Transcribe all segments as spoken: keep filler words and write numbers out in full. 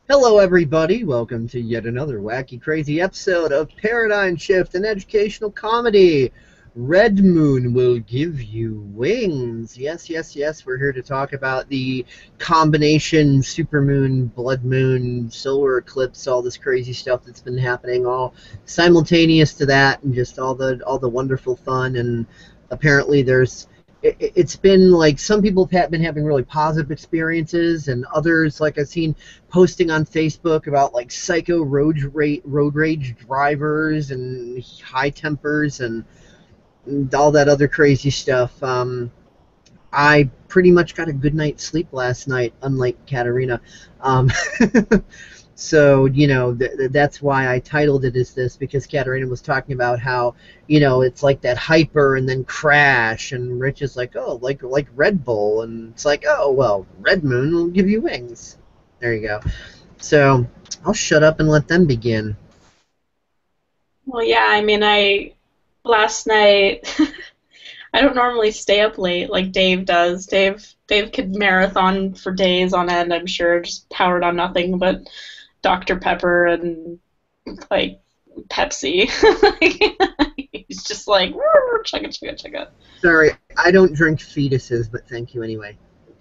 Hello, everybody. Welcome to yet another wacky, crazy episode of Paradigm Shift, an educational comedy. Red Moon will give you wings. Yes, yes, yes. We're here to talk about the combination supermoon, blood moon, solar eclipse, all this crazy stuff that's been happening, all simultaneous to that, and just all the all the wonderful fun. And apparently, there's it, it's been like some people have been having really positive experiences, and others, like I've seen posting on Facebook about like psycho road rage, road rage drivers and high tempers and, and all that other crazy stuff. Um, I pretty much got a good night's sleep last night, unlike Katerina. Um, so, you know, th th that's why I titled it as this, because Katerina was talking about how, you know, it's like that hyper and then crash, and Rich is like, oh, like like Red Bull, and it's like, oh, well, Red Moon will give you wings. There you go. So I'll shut up and let them begin. Well, yeah, I mean, I last night I don't normally stay up late like Dave does. Dave Dave could marathon for days on end, I'm sure, just powered on nothing but Doctor Pepper and like Pepsi. He's just like chugga chugga chugga. Sorry, I don't drink fetuses, but thank you anyway.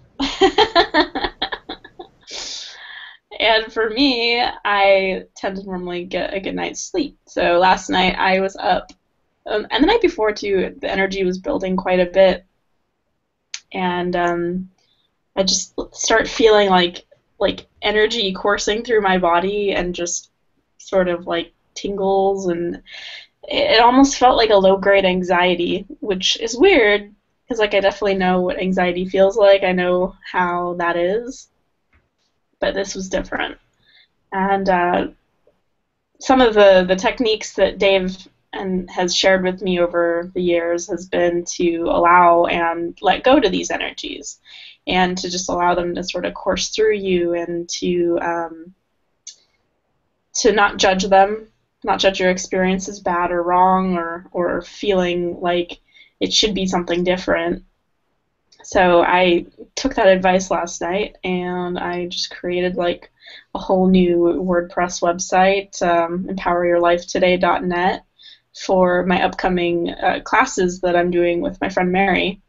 And for me, I tend to normally get a good night's sleep. So last night I was up, um, and the night before too, the energy was building quite a bit, and um, I just start feeling like like energy coursing through my body and just sort of like tingles, and it, it almost felt like a low grade anxiety, which is weird because like I definitely know what anxiety feels like. I know how that is, but this was different. And uh, some of the, the techniques that Dave and has shared with me over the years has been to allow and let go to these energies, and to just allow them to sort of course through you, and to um, to not judge them, not judge your experience as bad or wrong, or or feeling like it should be something different. So I took that advice last night, and I just created like a whole new WordPress website, um, empower your life today dot net, for my upcoming uh, classes that I'm doing with my friend Mary.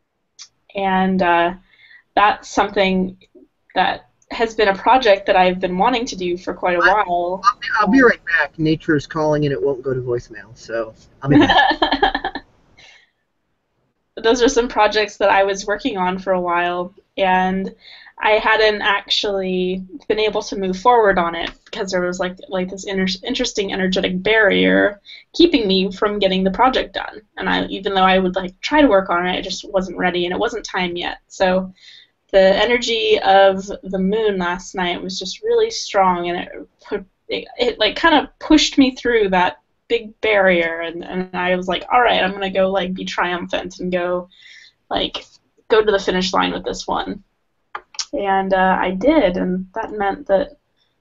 And uh, that's something that has been a project that I've been wanting to do for quite a I, while. I'll, be, I'll be right back. Nature is calling and it won't go to voicemail, so I'll be back. Those are some projects that I was working on for a while, and I hadn't actually been able to move forward on it because there was like like this inter interesting energetic barrier keeping me from getting the project done. And I, even though I would like try to work on it, I just wasn't ready, and it wasn't time yet. So the energy of the moon last night was just really strong, and it put it, it like kind of pushed me through that big barrier, and, and I was like, all right, I'm gonna go like be triumphant and go like go to the finish line with this one. And uh, I did, and that meant that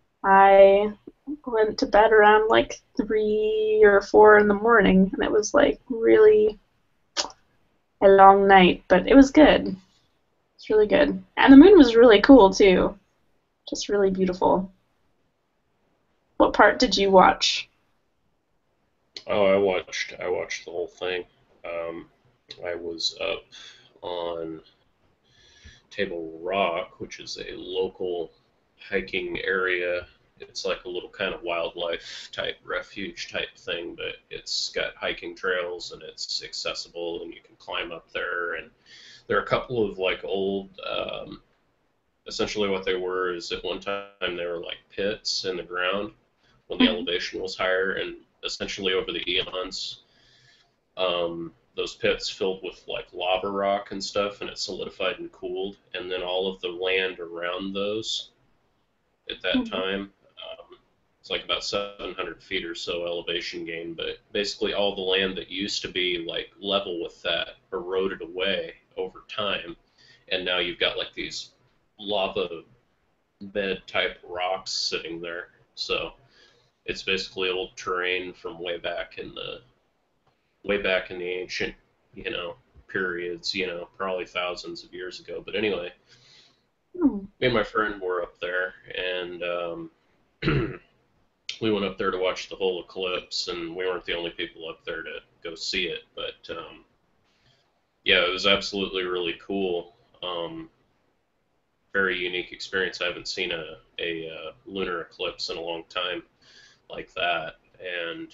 I went to bed around like three or four in the morning, and it was like really a long night, but it was good. It's really good. And the moon was really cool too, just really beautiful. What part did you watch? Oh, I watched I watched the whole thing. Um, I was up on Table Rock, which is a local hiking area. It's like a little kind of wildlife type refuge type thing, but it's got hiking trails and it's accessible and you can climb up there. And there are a couple of like old, um, essentially what they were is at one time they were like pits in the ground when the elevation was higher, and essentially over the eons, um, those pits filled with like lava rock and stuff, and it solidified and cooled, and then all of the land around those at that time, um, it's like about seven hundred feet or so elevation gain, but basically all the land that used to be like level with that eroded away over time, and now you've got like these lava bed type rocks sitting there. So it's basically old terrain from way back in the way back in the ancient, you know, periods, you know, probably thousands of years ago. But anyway, Hmm. Me and my friend were up there, and um, we went up there to watch the whole eclipse, and we weren't the only people up there to go see it. But um, yeah, it was absolutely really cool. Um, very unique experience. I haven't seen a, a uh, lunar eclipse in a long time like that, and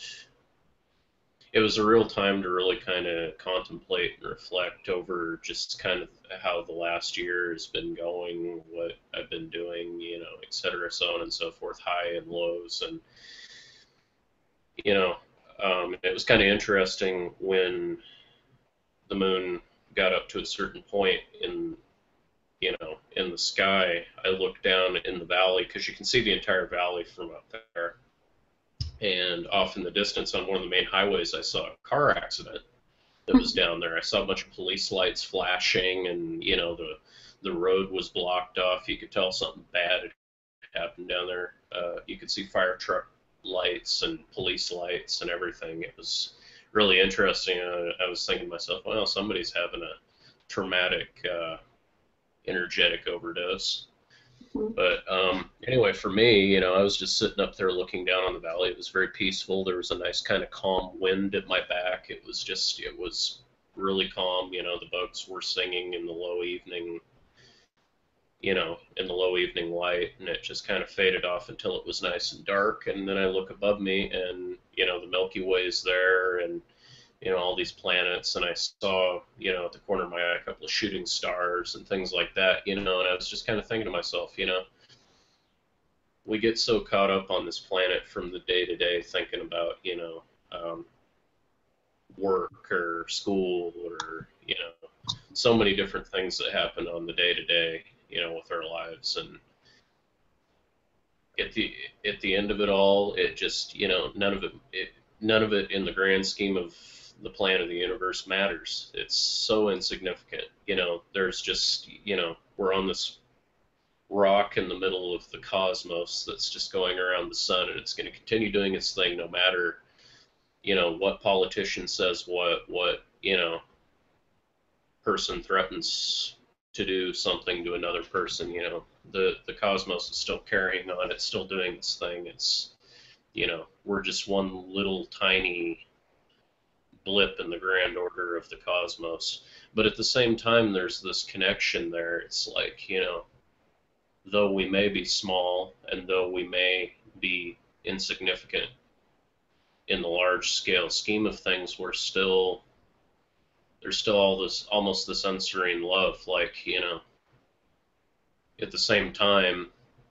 it was a real time to really kind of contemplate and reflect over just kind of how the last year has been going, what I've been doing, you know, et cetera, so on and so forth, high and lows. And, you know, um, it was kind of interesting when the moon got up to a certain point in, you know, in the sky. I looked down in the valley because you can see the entire valley from up there. And off in the distance on one of the main highways, I saw a car accident that was down there. I saw a bunch of police lights flashing, and you know the the road was blocked off. You could tell something bad had happened down there. Uh, you could see fire truck lights and police lights and everything. It was really interesting. I, I was thinking to myself, well, somebody's having a traumatic, uh, energetic overdose. But um, anyway, for me, you know, I was just sitting up there looking down on the valley. It was very peaceful. There was a nice kind of calm wind at my back. It was just, it was really calm. You know, the bugs were singing in the low evening, you know, in the low evening light, and it just kind of faded off until it was nice and dark. And then I look above me, and you know, the Milky Way's there, and you know, all these planets, and I saw, you know, at the corner of my eye a couple of shooting stars and things like that, you know, and I was just kind of thinking to myself, you know, we get so caught up on this planet from the day to day thinking about, you know, um, work or school or, you know, so many different things that happen on the day to day, you know, with our lives. And at the, at the end of it all, it just, you know, none of it, it none of it in the grand scheme of the plan of the universe matters. It's so insignificant. You know, there's just, you know, we're on this rock in the middle of the cosmos that's just going around the sun, and it's going to continue doing its thing no matter, you know, what politician says what, what, you know, person threatens to do something to another person. You know, the the cosmos is still carrying on. It's still doing its thing. It's, you know, we're just one little tiny blip in the grand order of the cosmos. But at the same time, there's this connection there. It's like, you know, though we may be small and though we may be insignificant in the large scale scheme of things, we're still, there's still all this, almost this unserene love. Like, you know, at the same time,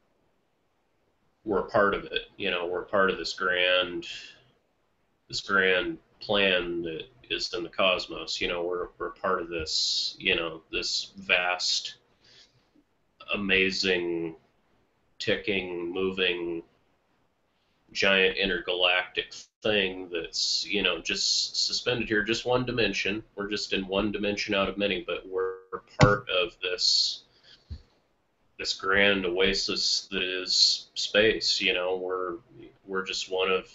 we're a part of it. You know, we're part of this grand, this grand plan that is in the cosmos. You know, we're we're part of this. You know, this vast, amazing, ticking, moving, giant intergalactic thing that's, you know, just suspended here, just one dimension. We're just in one dimension out of many, but we're part of this this grand oasis that is space. You know, we're we're just one of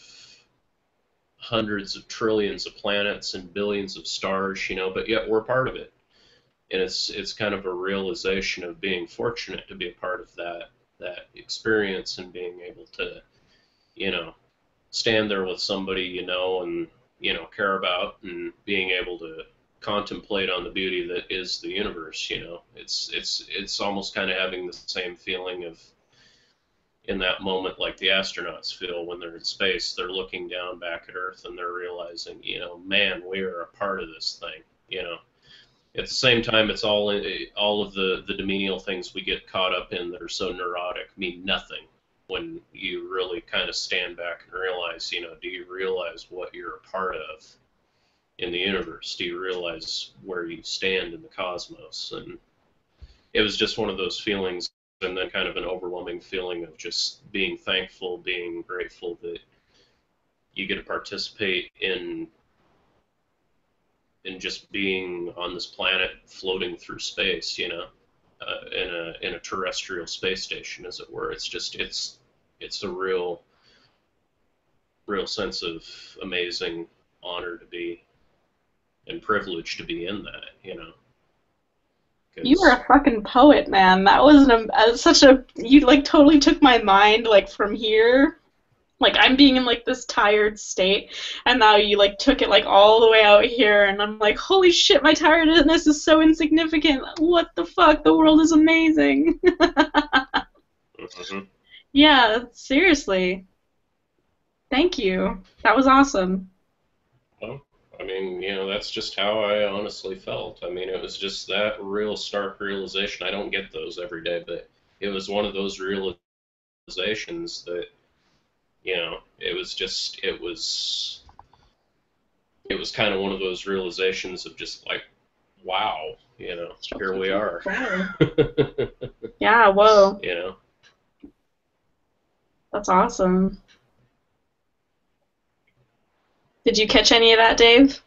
hundreds of trillions of planets and billions of stars, you know, but yet we're part of it. And it's it's kind of a realization of being fortunate to be a part of that that experience, and being able to, you know, stand there with somebody you know and, you know, care about, and being able to contemplate on the beauty that is the universe. You know, it's it's it's almost kind of having the same feeling of, in that moment, like the astronauts feel when they're in space. They're looking down back at Earth and they're realizing, you know, man, we are a part of this thing. You know, at the same time, it's all in, all of the the demenial things we get caught up in that are so neurotic mean nothing when you really kind of stand back and realize, you know, do you realize what you're a part of in the universe? Do you realize where you stand in the cosmos? And it was just one of those feelings, and then kind of an overwhelming feeling of just being thankful, being grateful that you get to participate in in just being on this planet floating through space, you know, uh, in a in a terrestrial space station, as it were. It's just it's it's a real real sense of amazing honor to be, and privilege to be in that, you know, You are Because a fucking poet, man. That was an, uh, such a you like totally took my mind like from here. Like I'm being in like this tired state, and now you like took it like all the way out here, and I'm like, holy shit, my tiredness is so insignificant. What the fuck? The world is amazing. mhm. Yeah, seriously. Thank you. That was awesome. Well, I mean, you know, that's just how I honestly felt. I mean, it was just that real stark realization. I don't get those every day, but it was one of those realizations that, you know, it was just, it was, it was kind of one of those realizations of just like, wow, you know, here we are. Yeah, whoa. You know, That's awesome. Did you catch any of that, Dave?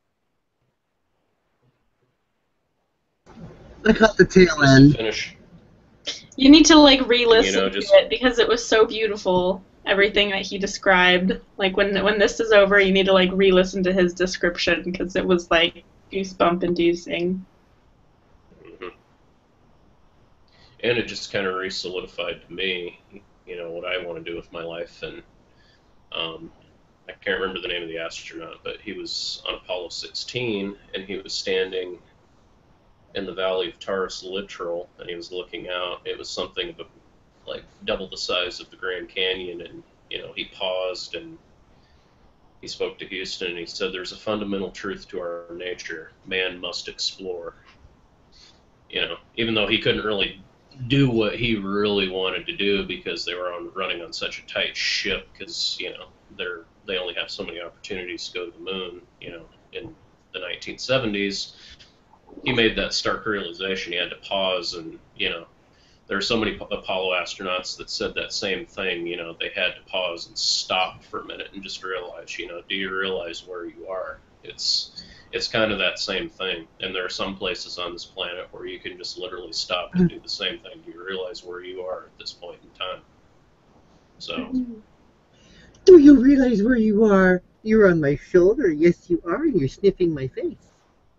I caught the tail just to end. finish, You need to like and you re-listen know, to just, it because it was so beautiful. Everything that he described. Like when when this is over, you need to like re-listen to his description because it was like goosebump inducing. mhm. And it just kind of re-solidified to me, you know, what I want to do with my life. And um, I can't remember the name of the astronaut, but he was on Apollo sixteen, and he was standing in the Valley of Taurus Littoral, and he was looking out. It was something of a, like double the size of the Grand Canyon, and you know, he paused and he spoke to Houston, and he said, "There's a fundamental truth to our nature: man must explore." You know, even though he couldn't really do what he really wanted to do because they were on running on such a tight ship, because you know they're they only have so many opportunities to go to the moon. You know, in the nineteen seventies, he made that stark realization. He had to pause, and you know, there are so many Apollo astronauts that said that same thing. You know, they had to pause and stop for a minute and just realize, you know, do you realize where you are? It's it's kind of that same thing. And there are some places on this planet where you can just literally stop and do the same thing. Do you realize where you are at this point in time? So, Do you realize where you are? You're on my shoulder. Yes, you are, and you're sniffing my face.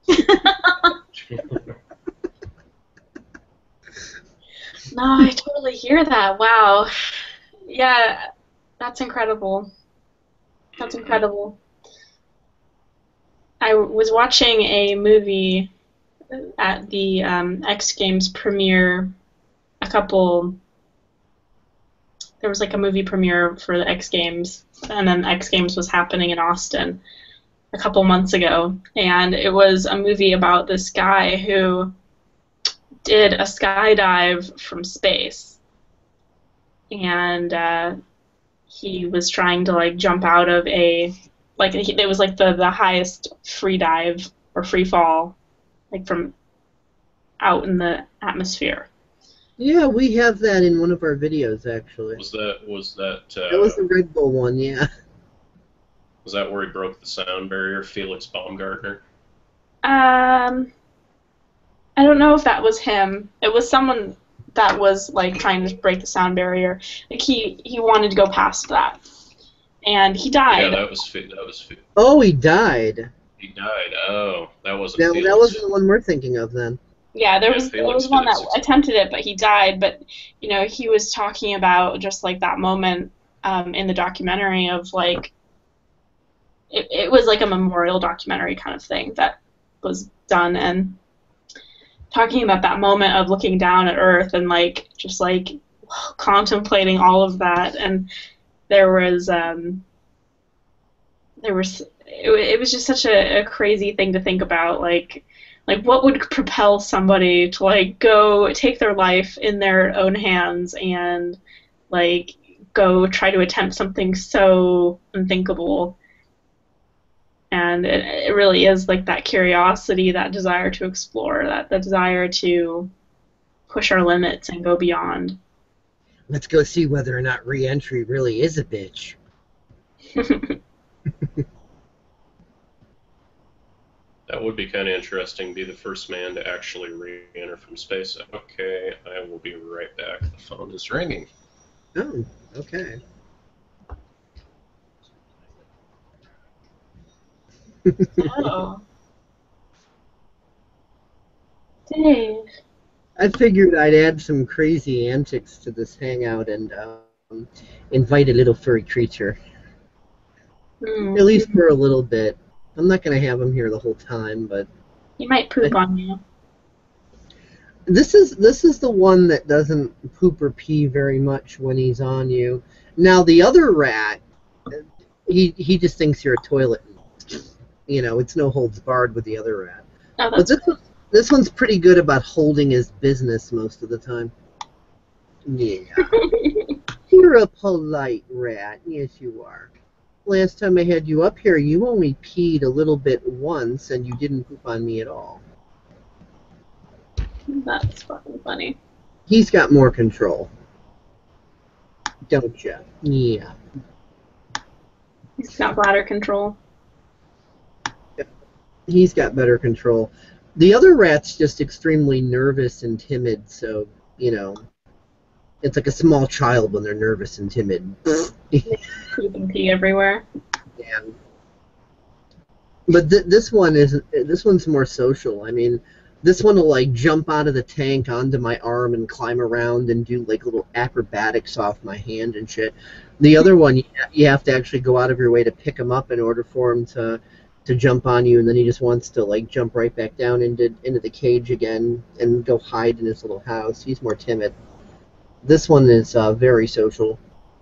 No, I totally hear that. Wow. Yeah, that's incredible. That's mhm. incredible. I was watching a movie at the um, X Games premiere a couple. There was like a movie premiere for the X Games, and then X Games was happening in Austin a couple months ago, and it was a movie about this guy who did a skydive from space, and uh, he was trying to like jump out of a like it was like the the highest free dive or free fall like from out in the atmosphere. Yeah, we have that in one of our videos, actually. was that was that That was uh, the Red Bull one, yeah. was that where he broke the sound barrier, Felix Baumgartner? Um, I don't know if that was him. It was someone that was like trying to break the sound barrier. Like he he wanted to go past that, and he Yeah, died. that was that was Oh, he died. he died. Oh, that wasn't That, that Felix. wasn't the one we're thinking of, then. Yeah, there Yeah, was there was Felix did one it that six. attempted it, but he died. But you know, he was talking about just like that moment um, in the documentary of like it, it was like a memorial documentary kind of thing that was done, and talking about that moment of looking down at Earth and like just like contemplating all of that, and there was um, there was it, it was just such a, a crazy thing to think about, like like what would propel somebody to like go take their life in their own hands and like go try to attempt something so unthinkable. And it, it really is like that curiosity, that desire to explore, that the desire to push our limits and go beyond. Let's go see whether or not re-entry really is a bitch. That would be kind of interesting. Be the first man to actually re-enter from space. Okay, I will be right back. The phone is ringing. Oh, okay. Oh, Dave. I figured I'd add some crazy antics to this hangout and um, invite a little furry creature. Hmm. At least for a little bit. I'm not going to have him here the whole time, but He might poop I, on you. this is this is the one that doesn't poop or pee very much when he's on you. Now the other rat, he he just thinks you're a toilet. You know, it's no holds barred with the other rat. Oh, But that's this cool. this one's pretty good about holding his business most of the time. Yeah. You're a polite rat. Yes, you are. Last time I had you up here, you only peed a little bit once, and you didn't poop on me at all. That's fucking funny. He's got more control. Don't you? Yeah. He's got bladder control. He's got better control. The other rat's just extremely nervous and timid, so, you know, it's like a small child when they're nervous and timid. Poop and pee everywhere. And, but th this one is this one's more social. I mean, this one will like jump out of the tank onto my arm and climb around and do like little acrobatics off my hand and shit. The other one, you you have to actually go out of your way to pick him up in order for him to to jump on you, and then he just wants to like jump right back down into into the cage again and go hide in his little house. He's more timid. This one is uh, very social.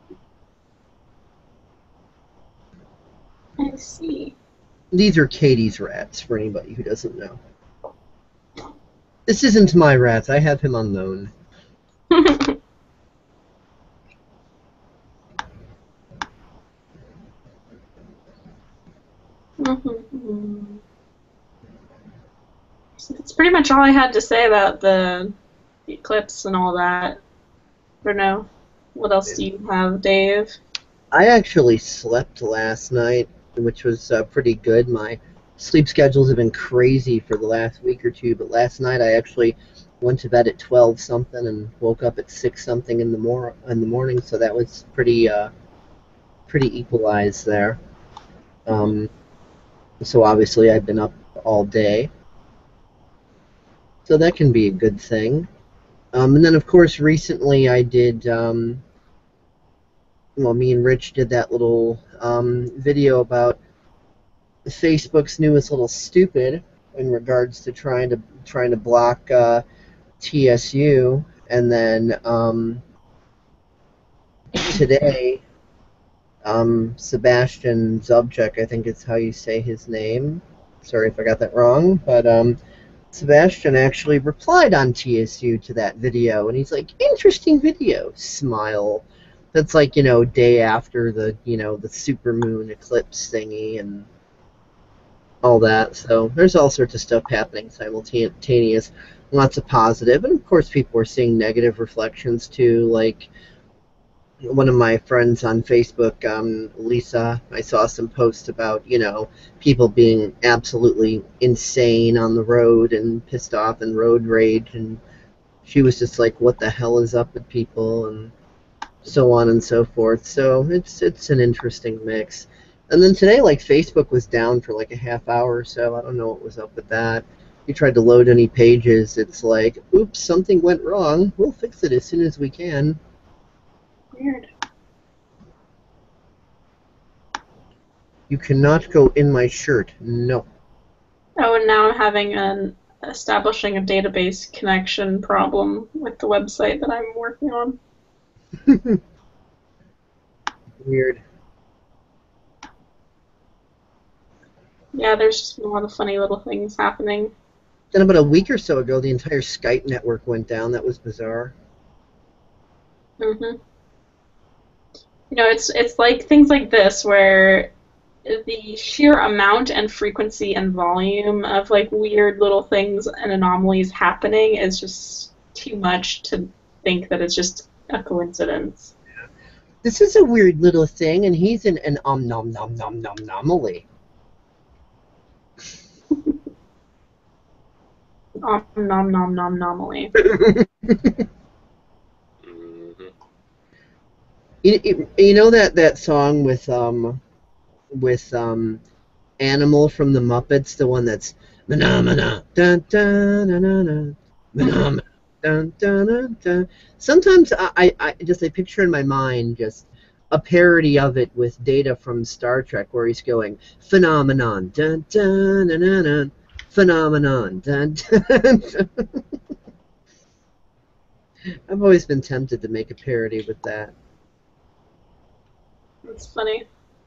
I see. These are Katie's rats, for anybody who doesn't know. This isn't my rats. I have him on loan. That's pretty much all I had to say about the, the eclipse and all that. I don't know. What else do you have, Dave? I actually slept last night, which was uh, pretty good. My sleep schedules have been crazy for the last week or two, but last night I actually went to bed at twelve something and woke up at six something in the mor in the morning, so that was pretty uh, pretty equalized there. Um, so obviously I've been up all day, so that can be a good thing. Um, and then of course recently I did. Um, well, me and Rich did that little um, video about Facebook's newest little stupid in regards to trying to trying to block uh, T S U, and then um, today, um, Sebastian Zubchek, I think is how you say his name. Sorry if I got that wrong, but um, Sebastian actually replied on T S U to that video, and he's like, "Interesting video." Smile. That's like, you know, day after the, you know, the supermoon eclipse thingy and all that. So there's all sorts of stuff happening simultaneous. Lots of positive, and of course people are seeing negative reflections too. Like one of my friends on Facebook, um, Lisa, I saw some posts about, you know, people being absolutely insane on the road and pissed off and road rage, and she was just like, what the hell is up with people, and so on and so forth. So it's it's an interesting mix. And then today, like, Facebook was down for like a half hour or so. I don't know what was up with that. If you tried to load any pages, it's like, oops, something went wrong. We'll fix it as soon as we can. Weird. You cannot go in my shirt. No. Oh, and now I'm having an establishing a database connection problem with the website that I'm working on. Weird. Yeah, there's just a lot of funny little things happening. Then about a week or so ago, the entire Skype network went down. That was bizarre. Mhm. You know, it's it's like things like this where the sheer amount and frequency and volume of like weird little things and anomalies happening is just too much to think that it's just a coincidence. This is a weird little thing, and he's an an um nom nom nom nom anomaly. Om nom nom nom anomaly. Mm-hmm. You, you, you know that, that song with um with um Animal from the Muppets, the one that's mana mana da da na na na Dun, dun, dun, dun. Sometimes I, I, I just I picture in my mind just a parody of it with Data from Star Trek, where he's going phenomenon, dun dun dun dun, dun phenomenon, dun dun. Dun. I've always been tempted to make a parody with that. That's funny.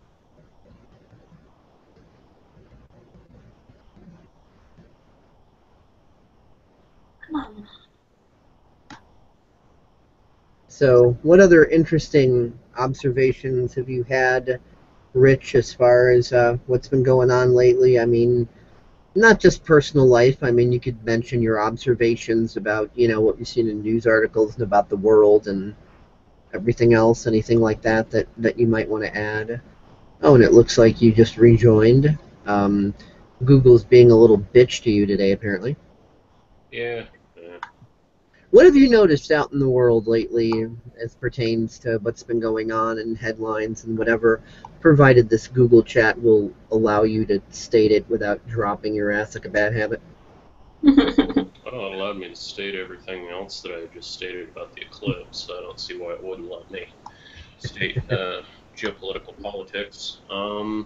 So, what other interesting observations have you had, Rich, as far as uh, what's been going on lately? I mean, not just personal life. I mean, you could mention your observations about, you know, what you've seen in news articles and about the world and everything else, anything like that that, that you might want to add. Oh, and it looks like you just rejoined. Um, Google's being a little bitch to you today, apparently. Yeah. yeah. What have you noticed out in the world lately as pertains to what's been going on in headlines and whatever, provided this Google chat will allow you to state it without dropping your ass like a bad habit? Well, it allowed me to state everything else that I just stated about the eclipse, so I don't see why it wouldn't let me state uh, geopolitical politics. Um,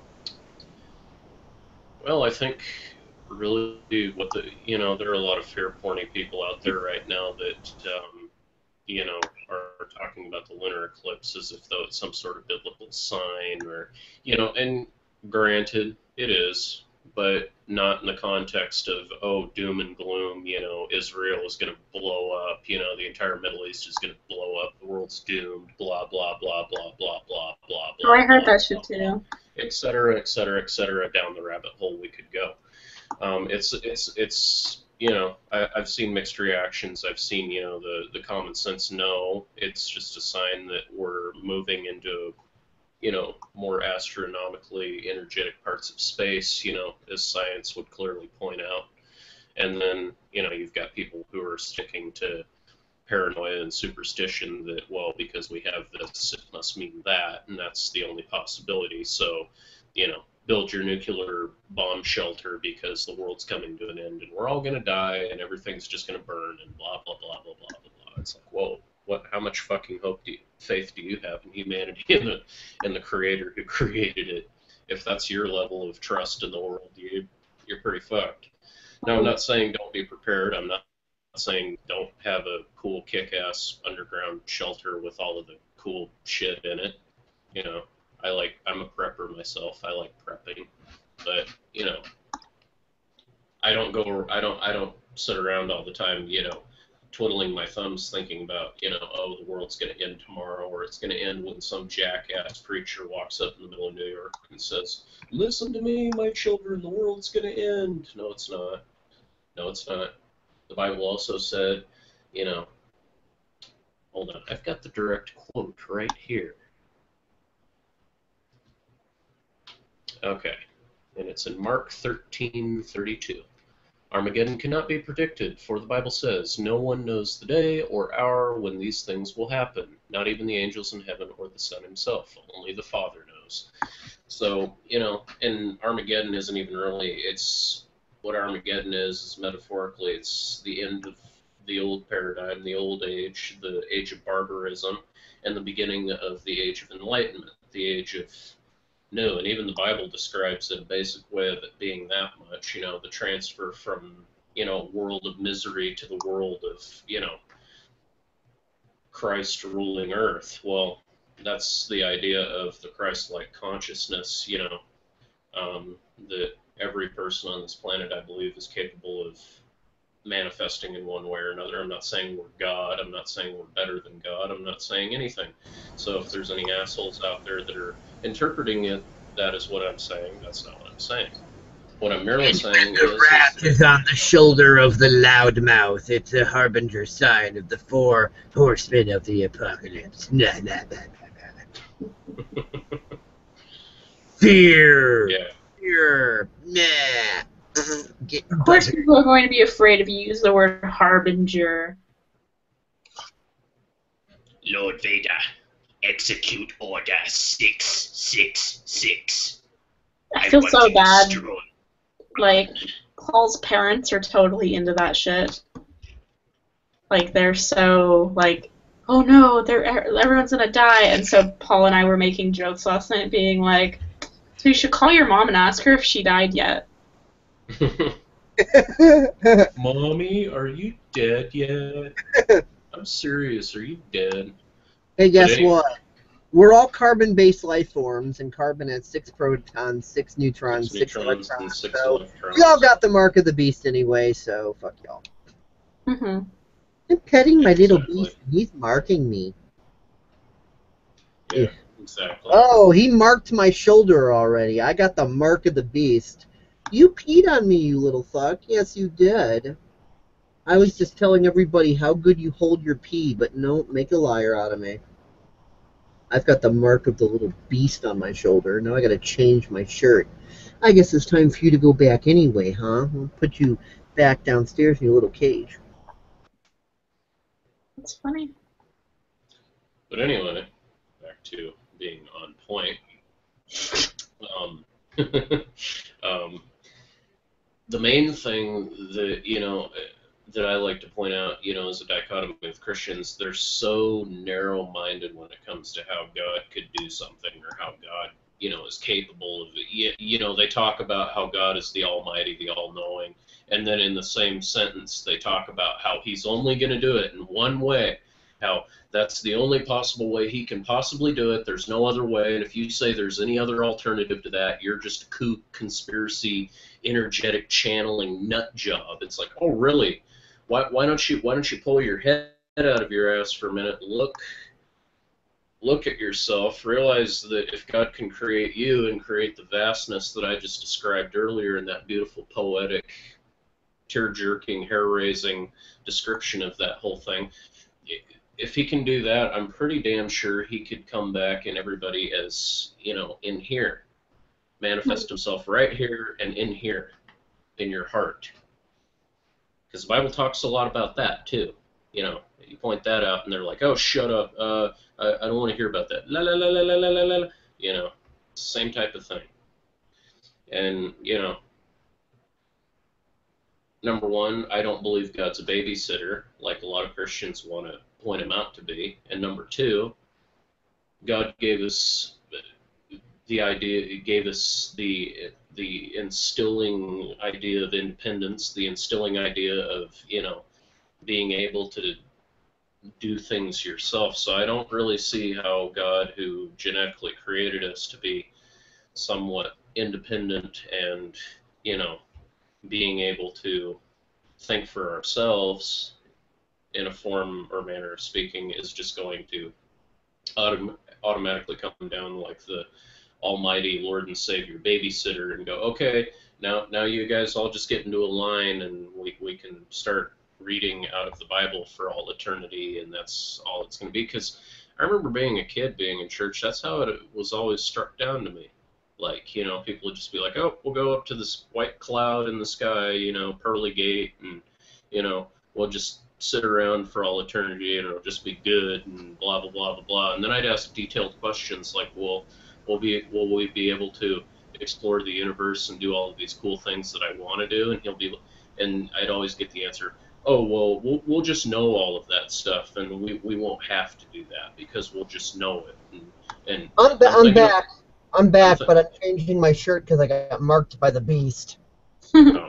well, I think really what the, you know, there are a lot of fair-pointing people out there right now that, um, you know, are talking about the lunar eclipse as if though it's some sort of biblical sign or, you know, and granted, it is, but not in the context of, oh, doom and gloom, you know, Israel is going to blow up, you know, the entire Middle East is going to blow up, the world's doomed, blah, blah, blah, blah, blah, blah, blah, Oh, blah, I heard blah, that blah, shit blah, too. et cetera, et cetera, et cetera, down the rabbit hole we could go. Um, it's, it's, it's, you know, I, I've seen mixed reactions. I've seen, you know, the, the common sense, no, it's just a sign that we're moving into, you know, more astronomically energetic parts of space, you know, as science would clearly point out. And then, you know, you've got people who are sticking to paranoia and superstition that, well, because we have this, it must mean that, and that's the only possibility. So, you know, build your nuclear bomb shelter because the world's coming to an end and we're all going to die and everything's just going to burn and blah, blah, blah, blah, blah, blah, blah. It's like, whoa, what, how much fucking hope do you, faith do you have in humanity and the, and the creator who created it? If that's your level of trust in the world, you, you're pretty fucked. Now, I'm not saying don't be prepared. I'm not saying don't have a cool kick-ass underground shelter with all of the cool shit in it. You know, I like, I'm a prepper myself. I like prepping, but you know, I don't go, I don't, I don't sit around all the time, you know, twiddling my thumbs thinking about, you know, oh, the world's going to end tomorrow, or it's going to end when some jackass preacher walks up in the middle of New York and says, "Listen to me, my children, the world's going to end." No, it's not. No, it's not. The Bible also said, you know, hold on, I've got the direct quote right here. Okay, and it's in Mark thirteen thirty-two. Armageddon cannot be predicted, for the Bible says, no one knows the day or hour when these things will happen, not even the angels in heaven or the Son himself. Only the Father knows. So, you know, and Armageddon isn't even really, it's, what Armageddon is, is metaphorically, it's the end of the old paradigm, the old age, the age of barbarism, and the beginning of the age of enlightenment, the age of new. And even the Bible describes it a basic way of it being that much, you know, the transfer from, you know, world of misery to the world of, you know, Christ ruling earth. Well, that's the idea of the Christ-like consciousness, you know, um, that every person on this planet, I believe, is capable of manifesting in one way or another. I'm not saying we're God. I'm not saying we're better than God. I'm not saying anything. So if there's any assholes out there that are interpreting it, that is what I'm saying. That's not what I'm saying. What I'm merely And when saying the is, is rat that, is on the shoulder of the loudmouth, it's a harbinger sign of the four horsemen of the apocalypse. Nah, nah, nah, nah, nah. Fear! yeah, Fear! Nah. Get Of course, butter. people are going to be afraid if you use the word harbinger. Lord Vader, execute Order six six six. I feel want so to bad. destroy. Like, Paul's parents are totally into that shit. Like they're so like, oh no, they're everyone's gonna die. And so Paul and I were making jokes last night, being like, so you should call your mom and ask her if she died yet. Mommy, are you dead yet? I'm serious. Are you dead? Hey, But guess anyway, what? We're all carbon-based life forms, and carbon has six protons, six neutrons, six six neutrons and electrons. six So we all electrons. got the mark of the beast anyway. So fuck y'all. Mm-hmm. I'm petting my little Exactly. beast, and he's marking me. Yeah, Ugh. exactly. Oh, he marked my shoulder already. I got the mark of the beast. You peed on me, you little fuck. Yes, you did. I was just telling everybody how good you hold your pee, but no, make a liar out of me. I've got the mark of the little beast on my shoulder. Now I gotta change my shirt. I guess it's time for you to go back anyway, huh? I'll put you back downstairs in your little cage. That's funny. But anyway, back to being on point. Um, um, the main thing that you know that I like to point out, you know, is a dichotomy with Christians. They're so narrow-minded when it comes to how God could do something or how God, you know, is capable of it. You, you know, they talk about how God is the Almighty, the All-Knowing, and then in the same sentence they talk about how He's only going to do it in one way. How that's the only possible way He can possibly do it. There's no other way. And if you say there's any other alternative to that, you're just a kook, conspiracy, energetic channeling nut job. It's like, oh, really? Why, why don't you why don't you pull your head out of your ass for a minute? Look look at yourself. Realize that if God can create you and create the vastness that I just described earlier in that beautiful poetic, tear-jerking, hair-raising description of that whole thing, if he can do that, I'm pretty damn sure he could come back and everybody as, you know, in here, manifest himself right here and in here, in your heart. Because the Bible talks a lot about that too. You know, you point that out, and they're like, "Oh, shut up! Uh, I, I don't want to hear about that." La la la la la la la la. You know, same type of thing. And you know, number one, I don't believe God's a babysitter, like a lot of Christians want to point him out to be. And number two, God gave us the idea, He gave us the the instilling idea of independence, the instilling idea of you know being able to do things yourself. So I don't really see how God, who genetically created us to be somewhat independent and, you know, being able to think for ourselves in a form or manner of speaking, is just going to autom- automatically come down like the almighty Lord and Savior babysitter and go, okay, now now you guys all just get into a line and we, we can start reading out of the Bible for all eternity, and that's all it's going to be. Because I remember being a kid, being in church, that's how it was always struck down to me. Like, you know, people would just be like, oh, we'll go up to this white cloud in the sky, you know, pearly gate, and, you know, we'll just sit around for all eternity and it'll just be good and blah, blah, blah, blah, blah. And then I'd ask detailed questions like, well, will be will we be able to explore the universe and do all of these cool things that I want to do? And he'll be, and I'd always get the answer, oh well, we'll we'll just know all of that stuff, and we, we won't have to do that because we'll just know it. And, and I'm, ba- I'm I'm thinking, back. I'm I'm back, th- but I'm changing my shirt because I got marked by the beast. oh.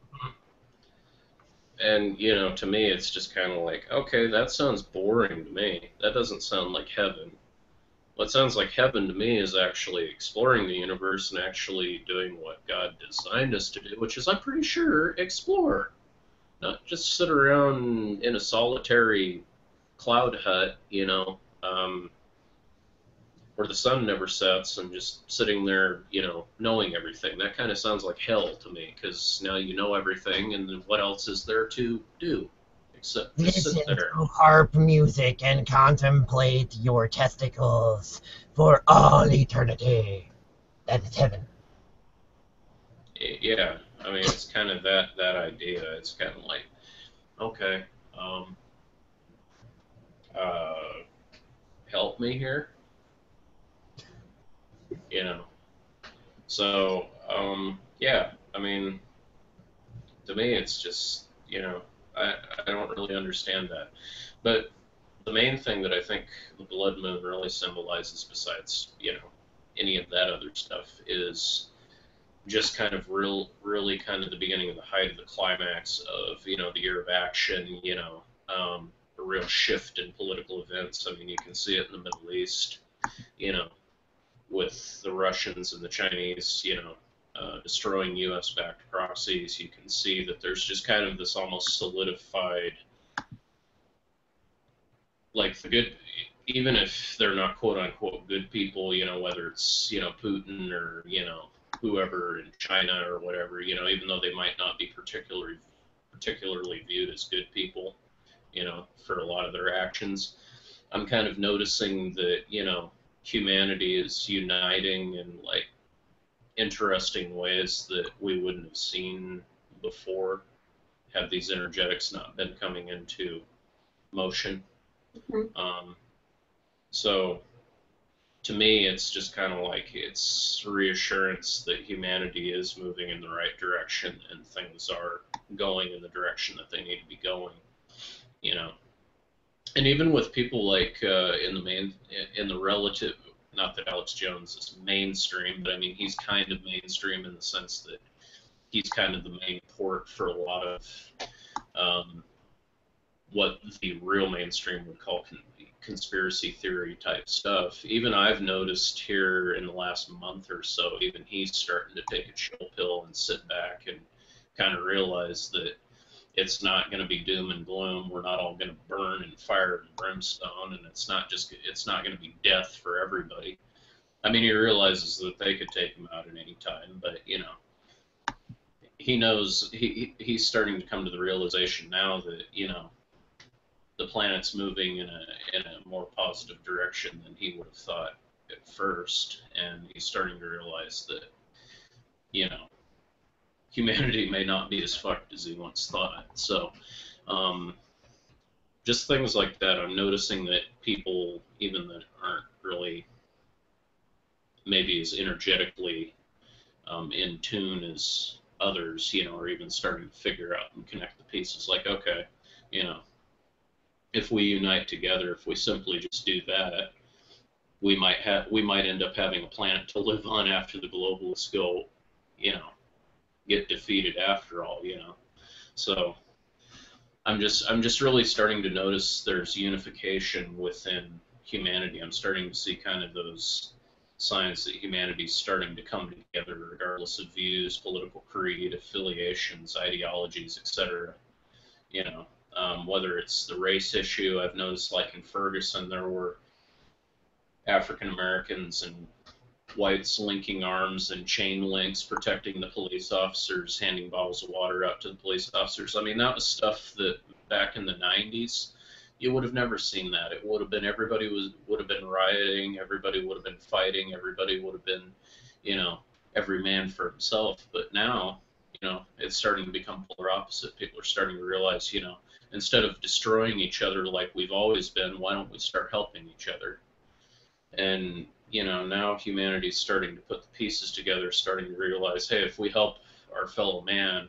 And you know, to me, it's just kind of like, okay, that sounds boring to me. That doesn't sound like heaven. What sounds like heaven to me is actually exploring the universe and actually doing what God designed us to do, which is, I'm pretty sure, explore. Not just sit around in a solitary cloud hut, you know, um, where the sun never sets and just sitting there, you know, knowing everything. That kind of sounds like hell to me, because now you know everything, and then what else is there to do except just sit Listen there? to harp music and contemplate your testicles for all eternity. That is heaven. Yeah, I mean, it's kind of that that idea. It's kind of like, okay, um, uh, help me here, you know. So, um, yeah, I mean, to me, it's just, you know, I, I don't really understand that. But the main thing that I think the blood moon really symbolizes, besides, you know, any of that other stuff, is just kind of real, really kind of the beginning of the height of the climax of, you know, the year of action, you know, um, a real shift in political events. I mean, you can see it in the Middle East, you know, with the Russians and the Chinese, you know, uh, destroying U S-backed proxies. You can see that there's just kind of this almost solidified, like the good, even if they're not quote-unquote good people, you know, whether it's, you know, Putin or, you know, whoever in China or whatever, you know, even though they might not be particularly particularly viewed as good people, you know, for a lot of their actions, I'm kind of noticing that, you know, humanity is uniting in like interesting ways that we wouldn't have seen before had these energetics not been coming into motion. Mm-hmm. Um, so to me, it's just kind of like it's reassurance that humanity is moving in the right direction and things are going in the direction that they need to be going, you know. And even with people like uh, in the main, in the relative, not that Alex Jones is mainstream, but I mean he's kind of mainstream in the sense that he's kind of the main port for a lot of um, what the real mainstream would call con- conspiracy theory type stuff. Even I've noticed here in the last month or so, even he's starting to take a chill pill and sit back and kind of realize that it's not going to be doom and gloom. We're not all going to burn in fire and brimstone, and it's not just it's not going to be death for everybody. I mean, he realizes that they could take him out at any time, but you know, he knows he he's starting to come to the realization now that you know the planet's moving in a in a more positive direction than he would have thought at first, and he's starting to realize that you know humanity may not be as fucked as he once thought. So, um, just things like that. I'm noticing that people, even that aren't really maybe as energetically um, in tune as others, you know, are even starting to figure out and connect the pieces. Like, okay, you know, if we unite together, if we simply just do that, we might have we might end up having a planet to live on after the globalists go, you know, get defeated after all, you know. So I'm just I'm just really starting to notice there's unification within humanity. I'm starting to see kind of those signs that humanity's starting to come together regardless of views, political creed, affiliations, ideologies, et cetera. You know, um, whether it's the race issue, I've noticed like in Ferguson there were African Americans and whites linking arms and chain links, protecting the police officers, handing bottles of water out to the police officers. I mean, that was stuff that back in the nineties, you would have never seen that. It would have been everybody was would have been rioting, everybody would have been fighting, everybody would have been, you know, every man for himself. But now, you know, it's starting to become polar opposite. People are starting to realize, you know, instead of destroying each other like we've always been, why don't we start helping each other? And you know, now humanity's starting to put the pieces together, starting to realize, hey, if we help our fellow man,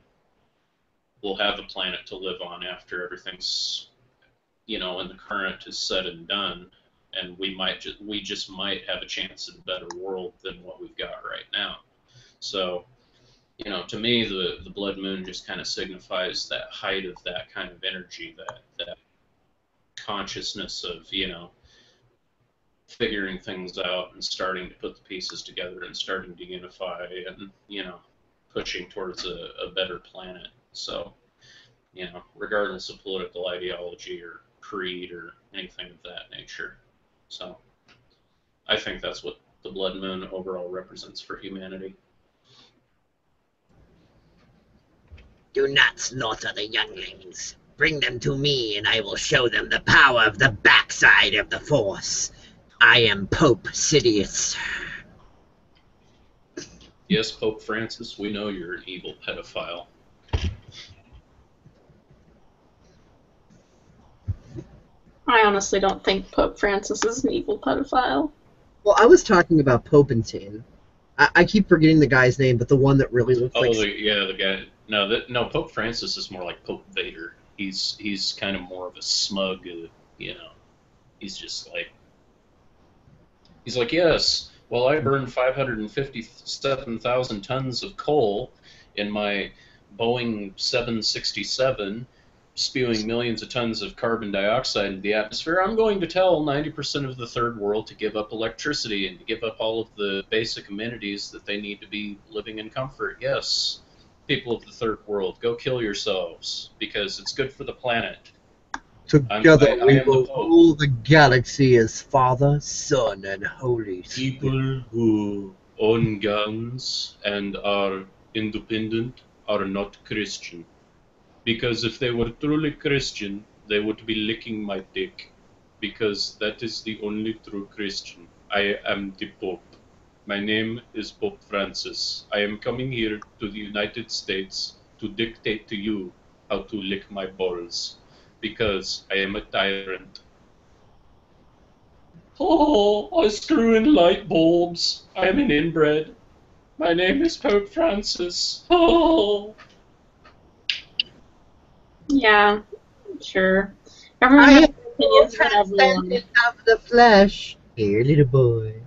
we'll have a planet to live on after everything's, you know, and the current is said and done, and we might just we just might have a chance at a better world than what we've got right now. So, you know, to me, the the blood moon just kind of signifies that height of that kind of energy, that that consciousness of, you know, figuring things out and starting to put the pieces together and starting to unify and, you know, pushing towards a, a better planet. So, you know, regardless of political ideology or creed or anything of that nature. So, I think that's what the blood moon overall represents for humanity. Do not slaughter the younglings. Bring them to me, and I will show them the power of the backside of the Force. I am Pope Sidious. Yes, Pope Francis, we know you're an evil pedophile. I honestly don't think Pope Francis is an evil pedophile. Well, I was talking about Popentine. I, I keep forgetting the guy's name, but the one that really looks Oh, like... the, yeah, the guy. No, that, no, Pope Francis is more like Pope Vader. He's he's kind of more of a smug, uh, you know. He's just like he's like yes. Well, I burned five hundred fifty-seven thousand tons of coal in my Boeing seven sixty-seven, spewing millions of tons of carbon dioxide into the atmosphere. I'm going to tell ninety percent of the third world to give up electricity and to give up all of the basic amenities that they need to be living in comfort. Yes, people of the third world, go kill yourselves because it's good for the planet. Together I, I we am the will Pope. rule the galaxy as Father, Son, and Holy Spirit. People who own guns and are independent are not Christian. Because if they were truly Christian, they would be licking my dick. Because that is the only true Christian. I am the Pope. My name is Pope Francis. I am coming here to the United States to dictate to you how to lick my balls. Because I am a tyrant. Oh, I screw in light bulbs. I am an inbred. My name is Pope Francis. Oh. Yeah, sure. Everyone I has am opinions more about everyone. transcendent of the flesh. Here, little boy.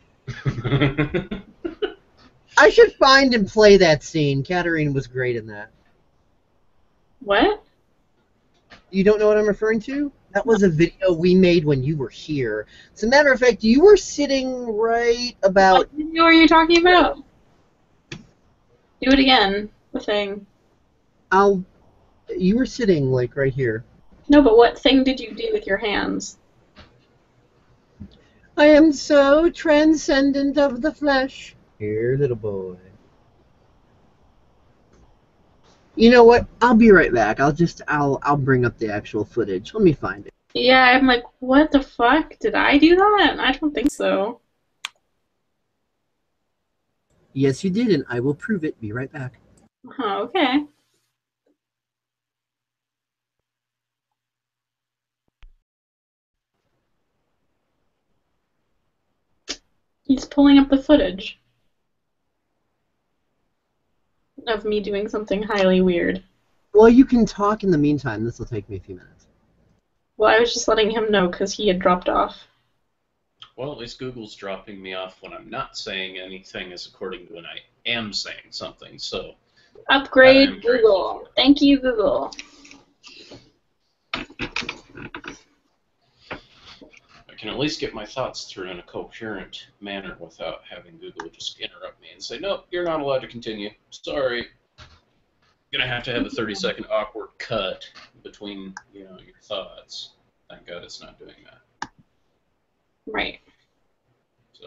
I should find and play that scene. Katerina was great in that. What? You don't know what I'm referring to? That was a video we made when you were here. As a matter of fact, you were sitting right about. What video are you talking about? Do it again. The thing. I'll. You were sitting like right here. No, but what thing did you do with your hands? I am so transcendent of the flesh. Here, little boy. You know what? I'll be right back. I'll just I'll I'll bring up the actual footage. Let me find it. Yeah, I'm like, what the fuck? Did I do that? I don't think so. Yes, you did, and I will prove it. Be right back. Huh, okay. He's pulling up the footage of me doing something highly weird. Well, you can talk in the meantime. This will take me a few minutes. Well, I was just letting him know because he had dropped off. Well, at least Google's dropping me off when I'm not saying anything as according to when I am saying something, so... Upgrade Google. Thank you, Google. I can at least get my thoughts through in a coherent manner without having Google just interrupt me and say, nope, you're not allowed to continue. Sorry. You're going to have to have a thirty second awkward cut between, you know, your thoughts. Thank God it's not doing that. Right. So...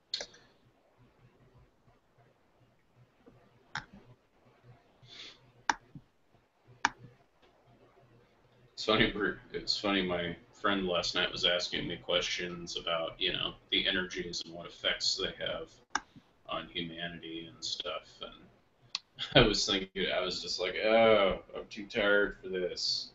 It's funny, it's funny, my friend last night was asking me questions about, you know, the energies and what effects they have on humanity and stuff, and I was thinking, I was just like, oh, I'm too tired for this.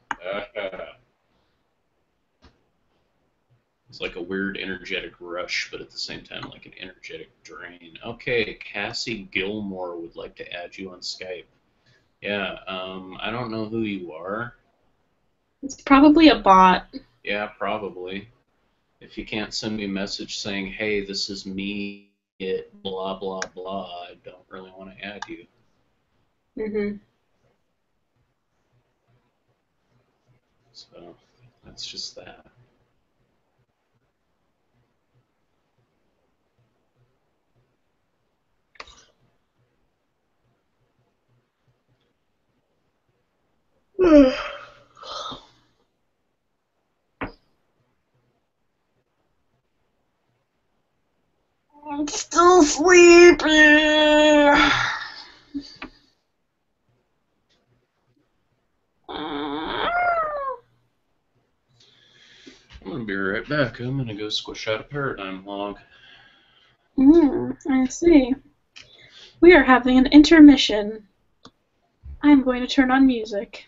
It's like a weird energetic rush, but at the same time like an energetic drain. Okay, Cassie Gilmore would like to add you on Skype. Yeah, um, I don't know who you are. It's probably a bot. Yeah, probably. If you can't send me a message saying, hey, this is me, it blah, blah, blah, I don't really want to add you. Mm-hmm. So, that's just that. I'm still sleepy. I'm going to be right back. I'm going to go squish out a paradigm log. Mm, I see. We are having an intermission. I'm going to turn on music.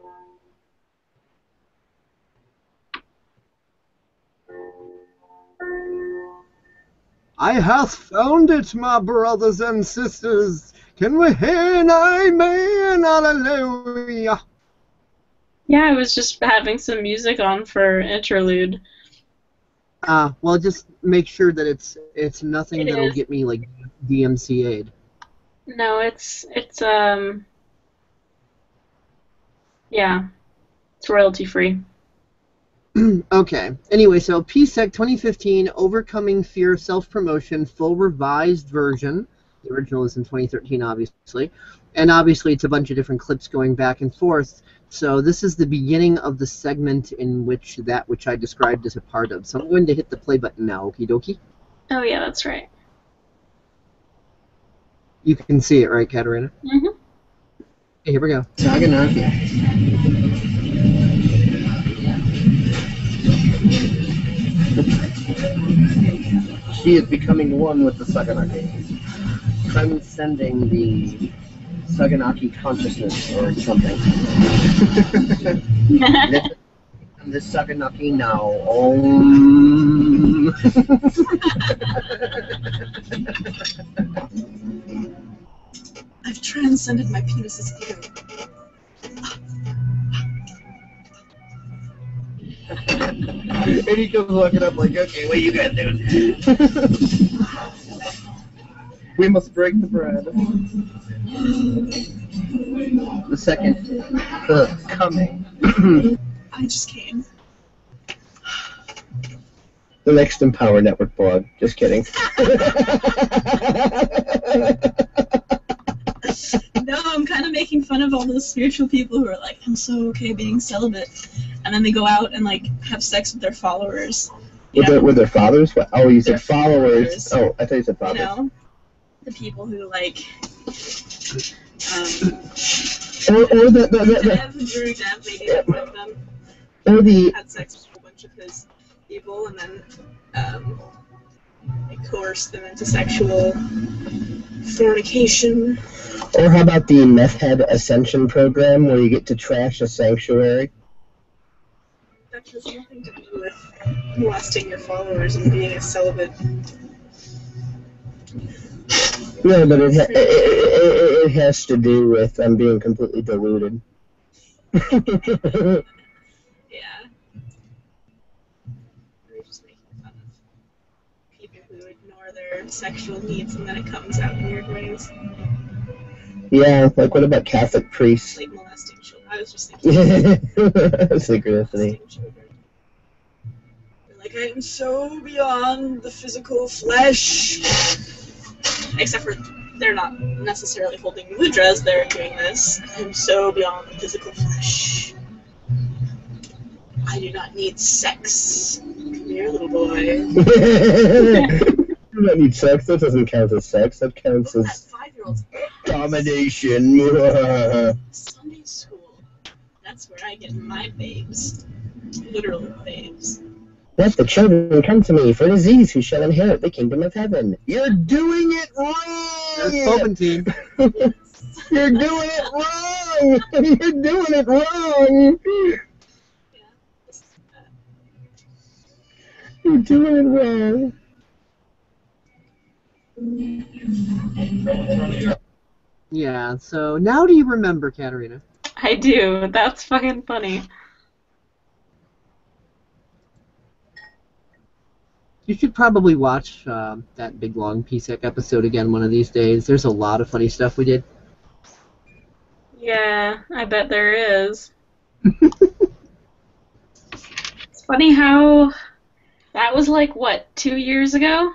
I hath found it, my brothers and sisters. Can we hear an amen? Hallelujah. Yeah, I was just having some music on for interlude. Uh, well, just make sure that it's it's nothing It that'll is. get me like D M C A'd. No, it's it's um yeah, it's royalty free. Okay. Anyway, so P S E C twenty fifteen Overcoming Fear of Self-Promotion, full revised version. The original is in twenty thirteen, obviously. And obviously it's a bunch of different clips going back and forth. So this is the beginning of the segment in which that which I described is a part of. So I'm going to hit the play button now, okie dokie. Oh yeah, that's right. You can see it, right, Katerina? Mm-hmm. Okay, here we go. Saganaki. She is becoming one with the Saganaki, transcending the Saganaki consciousness or something. And the Saganaki now. Om. I've transcended my penis's ego. And he comes walking up like, okay, what you got, dude? We must break the bread. The second, the coming. I just came. The next Empower Network blog. Just kidding. No, I'm kind of making fun of all those spiritual people who are like, I'm so okay being celibate. And then they go out and, like, have sex with their followers. With their, with their fathers? What? Oh, you said Their followers. followers. Oh, I thought you said You fathers. know? The people who, like, um, Or, or the, the, the, the, Dev, Drew Dev, maybe one of them, or the, had sex with a whole bunch of his people and then, um, they coerced them into sexual fornication. or how about the Meth Head Ascension program where you get to trash a sanctuary? That has nothing to do with molesting your followers and being a celibate. No, but it, ha- it, it, it has to do with um, being completely deluded. Yeah. We're just making fun of people who ignore their sexual needs and then it comes out in weird ways. Yeah, like what about Catholic priests? Like molesting children. I was just thinking Synchronicity. molesting children. They're like, I am so beyond the physical flesh. Except for they're not necessarily holding mudras, they're doing this. I'm so beyond the physical flesh. I do not need sex. Come here, little boy. You don't need sex. That doesn't count as sex. That counts That as five-year-old's domination. Sunday school. That's where I get my babes. Literal babes. Let the children come to me for disease who shall inherit the kingdom of heaven. You're doing it wrong! That's Palpatine. You're doing it wrong! You're doing it wrong! Yeah, this is bad. You're doing it wrong. Yeah, so now do you remember, Katerina? I do. That's fucking funny. You should probably watch uh, that big long P S E C episode again one of these days. There's a lot of funny stuff we did. Yeah, I bet there is. It's funny how that was like, what, two years ago?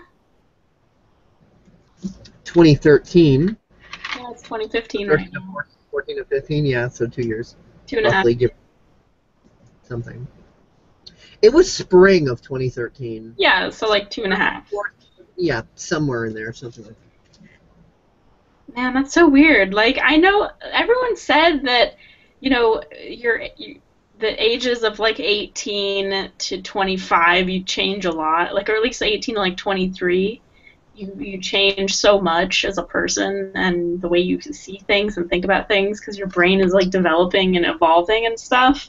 twenty thirteen. Yeah, it's twenty fifteen right thirteen to now. fourteen to fifteen, yeah, so two years. Two and a half. Roughly, give something. It was spring of twenty thirteen. Yeah, so like two and a half. Yeah, somewhere in there, something like that. Man, that's so weird. Like, I know everyone said that, you know, your you, the ages of like eighteen to twenty-five, you change a lot. Like, or at least eighteen to like twenty-three, you you change so much as a person and the way you can see things and think about things because your brain is like developing and evolving and stuff.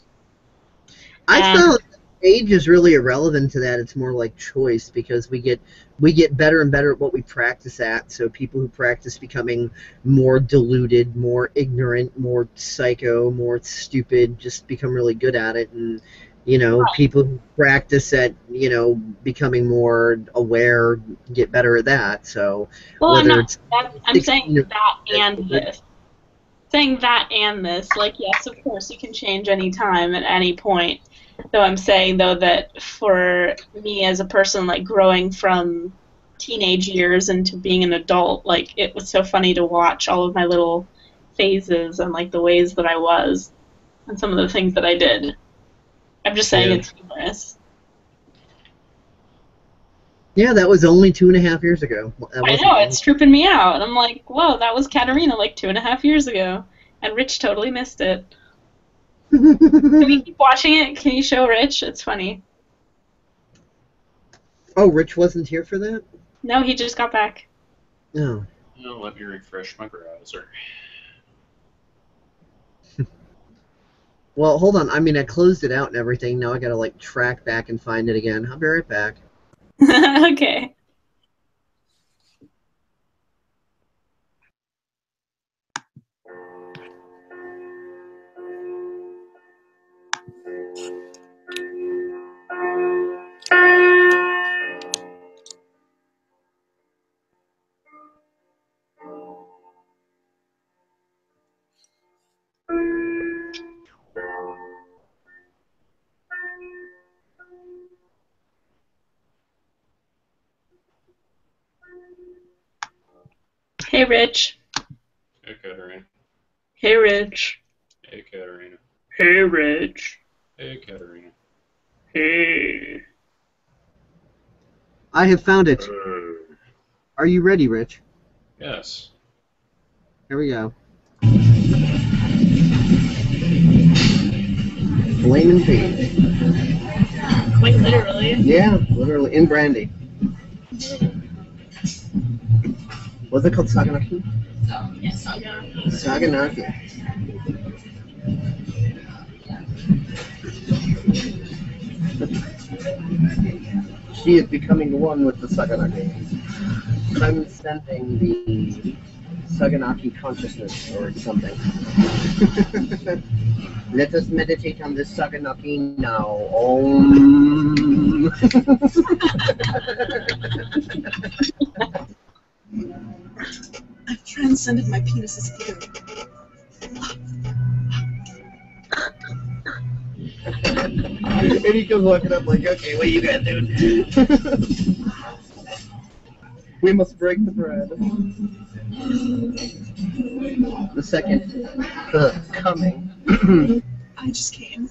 I And- found age is really irrelevant to that. It's more like choice because we get we get better and better at what we practice at. So people who practice becoming more deluded, more ignorant, more psycho, more stupid just become really good at it. And you know, people who practice at you know becoming more aware get better at that. So well, whether I'm not. it's That, I'm saying you know, that and this. Saying that and this, like, yes, of course, you can change any time at any point. Though I'm saying, though, that for me as a person, like, growing from teenage years into being an adult, like, it was so funny to watch all of my little phases and, like, the ways that I was and some of the things that I did. I'm just saying Yeah. it's humorous. Yeah, that was only two and a half years ago. That I wasn't know, long. it's tripping me out. I'm like, whoa, that was Katerina like two and a half years ago. And Rich totally missed it. Can we keep watching it? Can you show Rich? It's funny. Oh, Rich wasn't here for that? No, he just got back. No. No, let me refresh my browser. Well, hold on. I mean, I closed it out and everything. Now I gotta, like, track back and find it again. I'll be right back. Okay. Hey, Rich. Hey, Katerina. Hey, Rich. Hey, Katerina. Hey, Rich. Hey, Katerina. Hey. I have found it. Uh, Are you ready, Rich? yes. Here we go. Flaming page. Quite literally. Yeah, literally in brandy. What's it called? Saganaki? Yes, yeah. Saganaki. She is becoming one with the Saganaki. Transcending the Saganaki consciousness or something. Let us meditate on this Saganaki now. Om. I've transcended my penis's theory. And he comes walking up like, okay, what you got, dude? We must break the bread. The second uh, coming. I just came.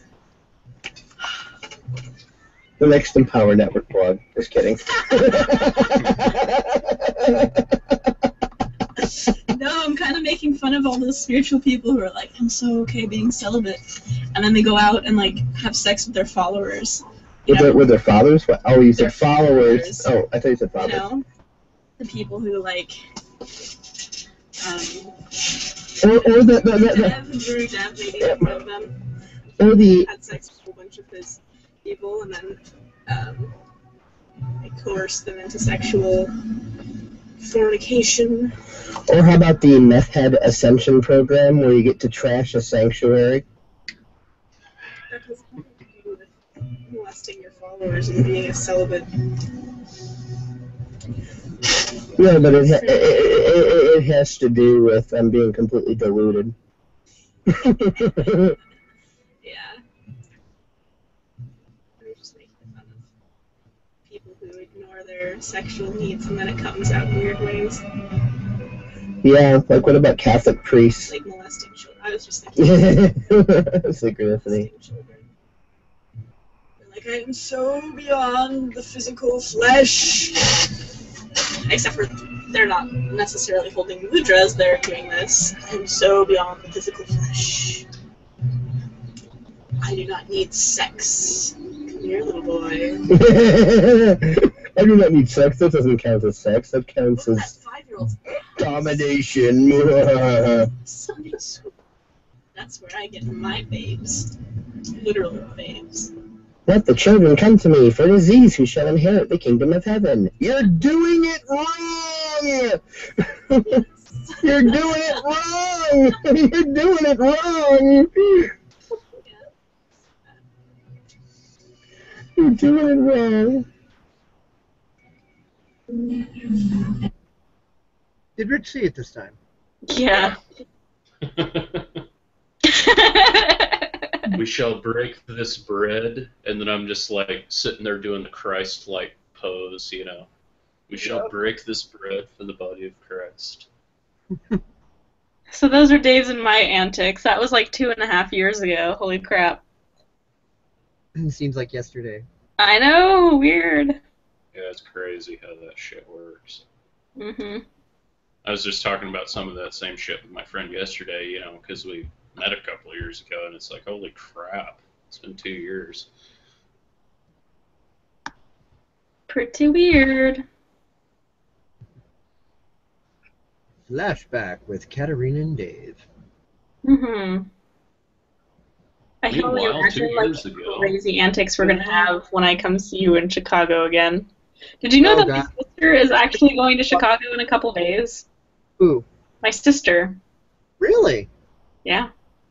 The next Empower Network blog. Just kidding. No, I'm kind of making fun of all those spiritual people who are like, I'm so okay being celibate. And then they go out and, like, have sex with their followers. You With know? their, with their fathers? What? Oh, you said Their followers. followers. Oh, I thought you said You fathers. know? The people who, like, um, Or, or the, the, the, the Dev, Guru Dev, maybe one of them, or the had sex with a whole bunch of his people and then um, like, coerced them into sexual fornication. or how about the meth head ascension program where you get to trash a sanctuary? That has nothing to do with molesting your followers and being a celibate. No, but it, ha- it, it, it has to do with um, being completely deluded. Yeah. They're just making fun of people who ignore their sexual needs and then it comes out in weird ways. Yeah, like what about Catholic priests? Like molesting children. I was just thinking Synchronicity. molesting children. They're like, I am so beyond the physical flesh. Except for they're not necessarily holding mudras, they're doing this. I'm so beyond the physical flesh. I do not need sex. Come here, little boy. I do not need sex. That doesn't count as sex. That counts Look at as that five-year-old's domination. Sunday school. That's where I get my babes. Literal babes. Let the children come to me, for it is these who shall inherit the kingdom of heaven. You're doing it wrong! You're doing it wrong! You're doing it wrong! You're doing it wrong. Did Rich see it this time? Yeah. We shall break this bread, and then I'm just like sitting there doing the Christ-like pose, you know. We shall Yep. break this bread for the body of Christ. So those are Dave's and my antics. That was like two and a half years ago. Holy crap. Seems like yesterday. I know, weird. Yeah, it's crazy how that shit works. Mm-hmm. I was just talking about some of that same shit with my friend yesterday, you know, because we met a couple of years ago, and it's like, holy crap, it's been two years. Pretty weird. Flashback with Katerina and Dave. Mm-hmm. I can only Meanwhile, two imagine like years ago. crazy antics we're gonna have when I come see you in Chicago again. Did you know Oh, that God. my sister is actually going to Chicago in a couple days? Who? My sister. Really? Yeah.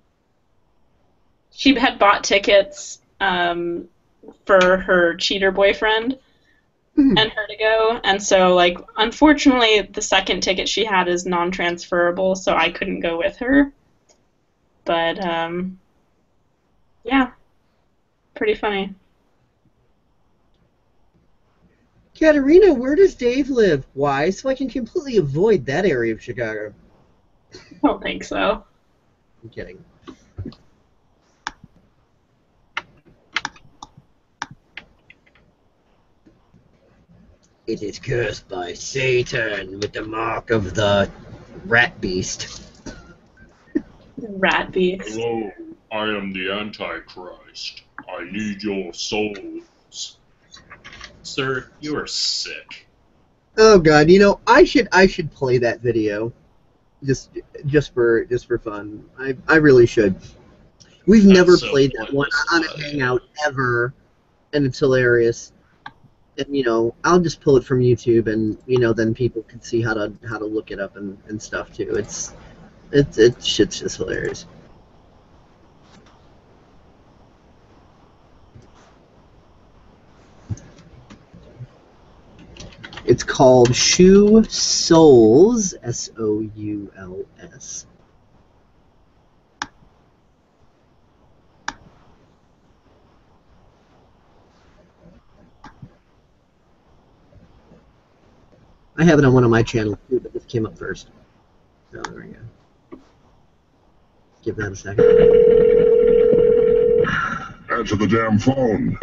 She had bought tickets um, for her cheater boyfriend Hmm. and her to go, and so like unfortunately the second ticket she had is non-transferable, so I couldn't go with her. But um, yeah, pretty funny. Katerina, where does Dave live? Why? So I can completely avoid that area of Chicago. I don't think so. I'm kidding. It is cursed by Satan with the mark of the rat beast. Rat beast. Hello, I am the Antichrist. I need your souls. Sir, you are sick. Oh God, you know I should I should play that video, just just for just for fun. I I really should. We've That's never so played that one pointless, on a buddy. hangout ever, and it's hilarious. And you know I'll just pull it from YouTube, and you know then people can see how to how to look it up and, and stuff too. It's it's it shit's just hilarious. It's called Shoe Souls, S O U L S. I have it on one of my channels too, but this came up first. So there we go. Give that a second. Answer the damn phone.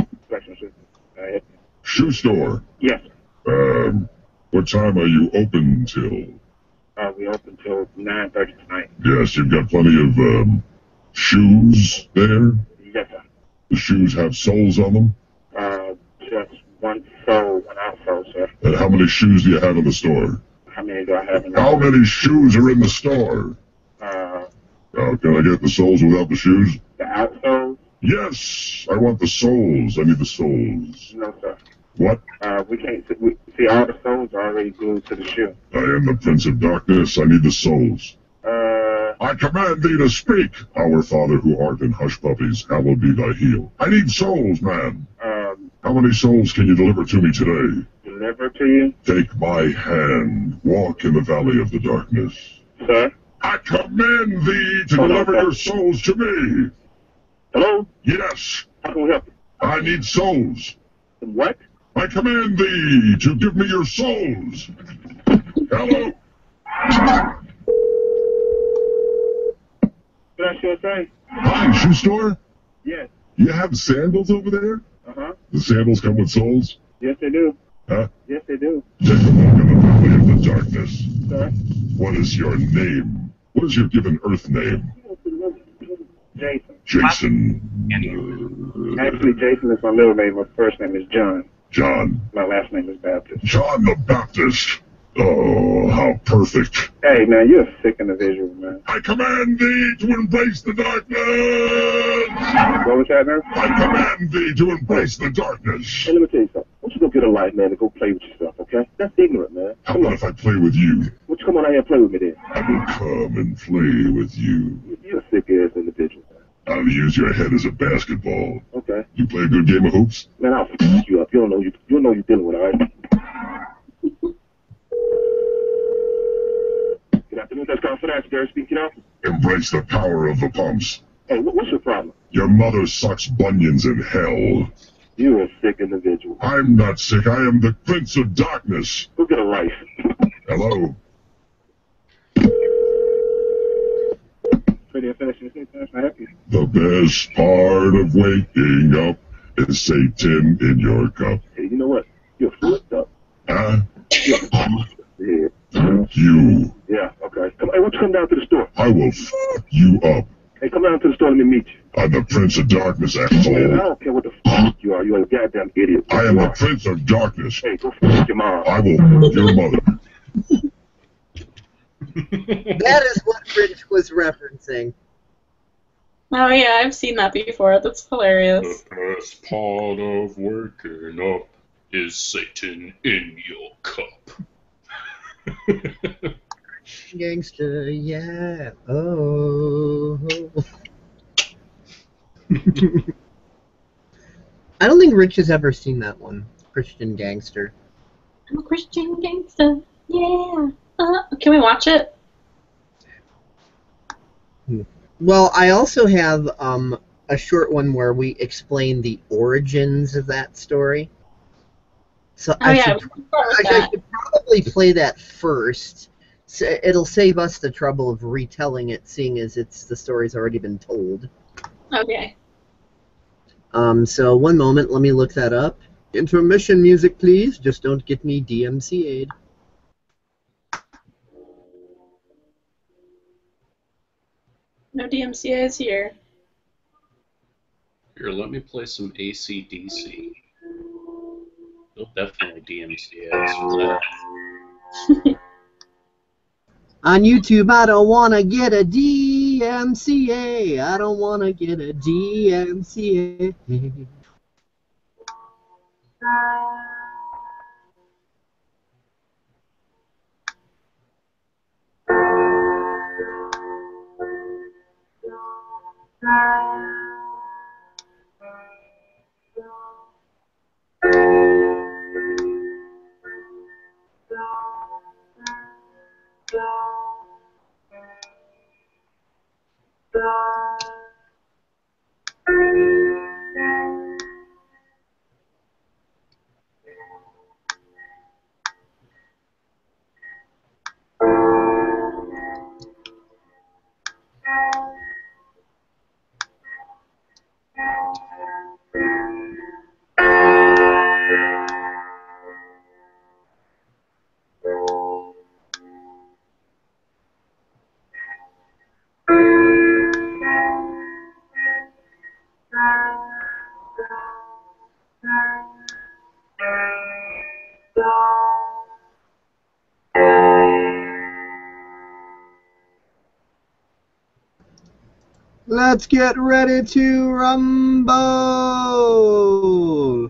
Shoe store. Yes, Um, what time are you open till? uh, we open till nine thirty tonight. Yes, you've got plenty of, um, shoes there? Yes, sir. The shoes have soles on them? Uh, just one soul, one out soul, sir. And how many shoes do you have in the store? How many do I have in the How many shoes are in the store? Uh, Oh, can I get the soles without the shoes? the out soul? Yes! I want the soles. I need the soles. No, sir. What? Uh, we can't see, we, see all the souls are already glued to the shoe. I am the Prince of Darkness. I need the soles. Uh, I command thee to speak. Our Father who art in hush puppies, hallowed be thy heel. I need souls, man. um, How many souls can you deliver to me today? deliver to you, Take my hand. Walk in the valley of the darkness. sir. I command thee to Hold on, deliver sir. your souls to me. Hello? Yes, How can we help you? I need souls. What? I command thee to give me your souls. Hello? What I should say? Hi, shoe store? Yes. You have sandals over there? Uh-huh. The sandals come with souls? Yes, they do. Huh? Yes, they do. Take a walk in the valley of the darkness. Sir? What is your name? What is your given earth name? Jason. Jason. Actually, Jason is my middle name. My first name is John. John. My last name is Baptist. John the Baptist. Oh, how perfect. Hey, man, you're a sick individual, man. I command thee to embrace the darkness. What was that, man? I command thee to embrace the darkness. Hey, let me tell you something. Why don't you go get a light, man, and go play with yourself, okay? That's ignorant, man. How about if I play with you? Why don't you come on out here and play with me then? I will come and play with you. You're a sick-ass individual, man. I'll use your head as a basketball. Okay. You play a good game of hoops? Man, I'll f*** you up. You don't know you, you don't know what you're dealing with, all right? Good afternoon. That's call for that. Gary speaking out. Embrace the power of the pumps. Hey, what, what's your problem? Your mother sucks bunions in hell. You're a sick individual. I'm not sick. I am the Prince of Darkness. Go get a life. Hello? Ready to finish this thing? Can I help you? The best part of waking up is Satan in your cup. Hey, you know what? You're flipped up. Huh? You're yeah. You. Yeah, okay. Come, hey, why don't you come down to the store? I will fuck you up. Hey, come down to the store and let me meet you. I'm the Prince of Darkness, Man, I asshole. don't care what the f*** you are. You're a goddamn idiot. I am You the are. Prince of Darkness. Hey, go f*** your mom. I will fuck your mother. That is what Rich was referencing. Oh yeah, I've seen that before. That's hilarious. The best part of waking up is Satan in your cup. Gangster, yeah. Oh. I don't think Rich has ever seen that one. Christian Gangster. I'm a Christian gangster. Yeah. Uh, can we watch it? Well, I also have um, a short one where we explain the origins of that story. So Oh I, yeah, should, we can start with I, I that. should probably play that first. So it'll save us the trouble of retelling it, seeing as it's the story's already been told. Okay. Um, so one moment, let me look that up. Intermission music, please. Just don't get me D M C A'd. No D M C As here. Here, let me play some A C D C. They'll definitely D M C As for that. On YouTube, I don't want to get a D M C A. I don't want to get a D M C A. Let's get ready to rumble!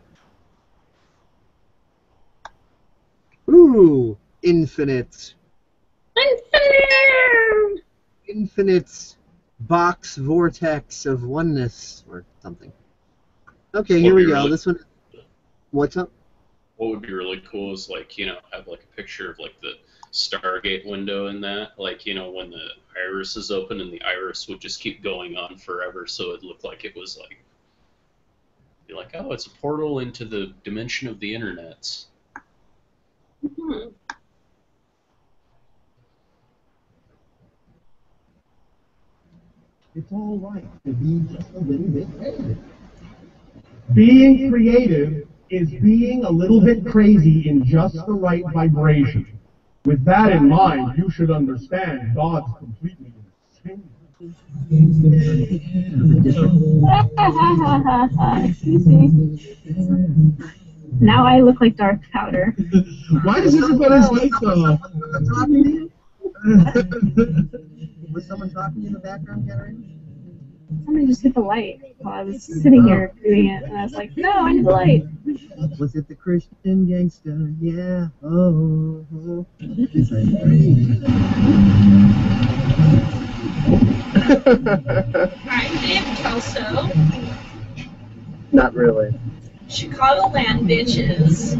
Ooh, infinite. Infinite box vortex of oneness, or something. Okay, here What we would be go. really- This one. What's up? What would be really cool is, like, you know, have like a picture of like the Stargate window in that, like, you know, when the iris is open and the iris would just keep going on forever, so it looked like it was like, be like, oh, it's a portal into the dimension of the internets. Hmm. It's all right to be just a little bit creative. Being creative is being a little bit crazy in just the right vibration. With that in mind, you should understand God's completely insane. Now I look like dark powder. Why is everybody's lights off? Talking to you? Was someone talking to you in the background, Katerina? Somebody just hit the light while I was sitting here doing it, and I was like, no, I need the light. Was it the Christian gangster? Yeah. Oh. oh. I'm named Kelso. Not really. Chicagoland bitches.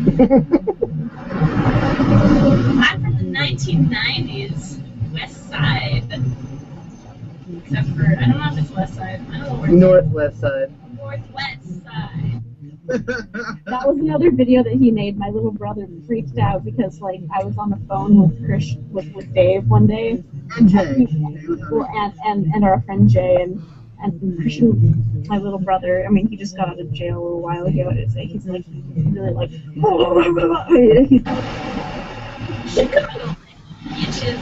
I'm from the nineteen nineties West Side. Except for, I don't know if it's West Side. I don't know where it's Northwest side. Northwest Side. That was another video that he made. My little brother freaked out because, like, I was on the phone with Chris, with, with Dave one day. And Jay. Well, and, and, and our friend Jay, and, and Christian, my little brother, I mean, he just got out of jail a little while ago. It's like, he's like, really like, he's like, Chicago bitches.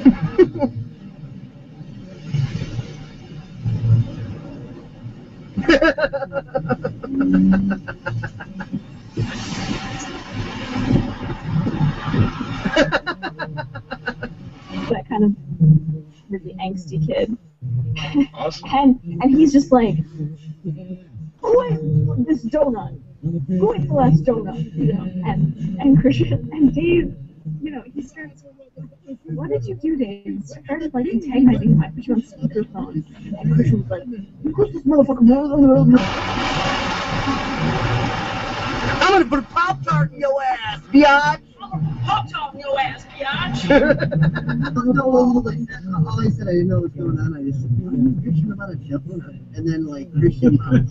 that kind of really angsty kid. Awesome. And and he's just like, who ate this donut? Who ate the last donut? You know, and and Christian and Dave, you know, he starts, what did you do, Dave? He started like antagonizing him. I put you on speakerphone, and Christian was like, who's this motherfucker? I'm gonna put a Pop Tart in your ass, biatch! Pop Tart in your ass, biatch! No, all I said, I didn't know what was going on. I just said, Christian about a donut. And then, like, Christian comes.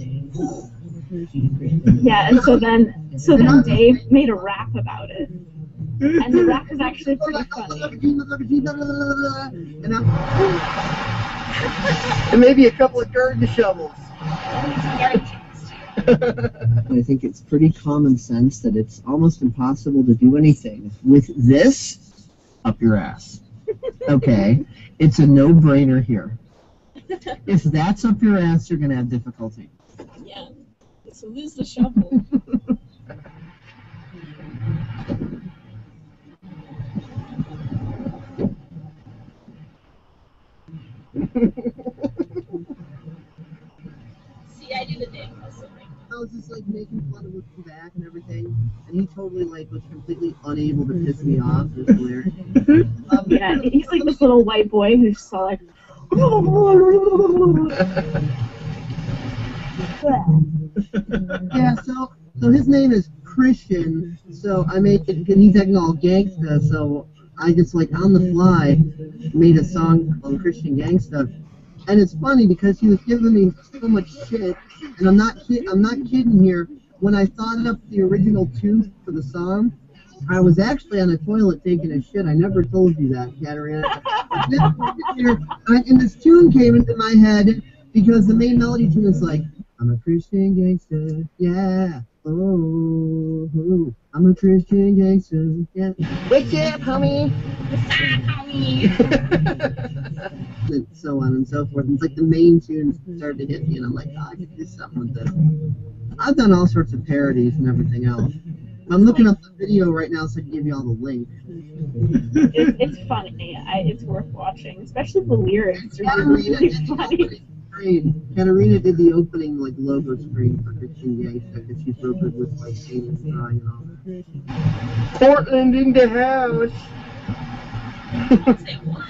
Yeah, and so then, so then Dave made a rap about it. And the rap is actually pretty funny. And, I'm, and maybe a couple of garden shovels. I think it's pretty common sense that it's almost impossible to do anything with this up your ass. Okay, it's a no-brainer here. If that's up your ass, you're going to have difficulty. Yeah, so lose the shovel. See, I do the damn hustle. I was just like making fun of his back and everything, and he totally like was completely unable to piss me off. It was hilarious. Um, Yeah, he's like this little white boy who's just all like, yeah, so so his name is Christian. So I made, and he's acting all gangsta. So I just like on the fly made a song called Christian Gangsta. And it's funny because he was giving me so much shit, and I'm not kid- I'm not kidding here. When I thought up the original tune for the song, I was actually on the toilet taking a shit. I never told you that, Katerina. And this tune came into my head because the main melody tune is like, I'm a Christian gangster, yeah. Oh, oh, I'm a Christian gangster, yeah. What's up, homie? And so on and so forth. And it's like the main tunes started to hit me, and I'm like, oh, I could do something with this. I've done all sorts of parodies and everything else. I'm looking up the video right now so I can give you all the link. it, it's funny. I, it's worth watching, especially the lyrics are really, really funny. Screen. Katerina did the opening like logo screen for Christian Gangsta because she's so good with like painting and drawing and all that. Portland in the house. Say what?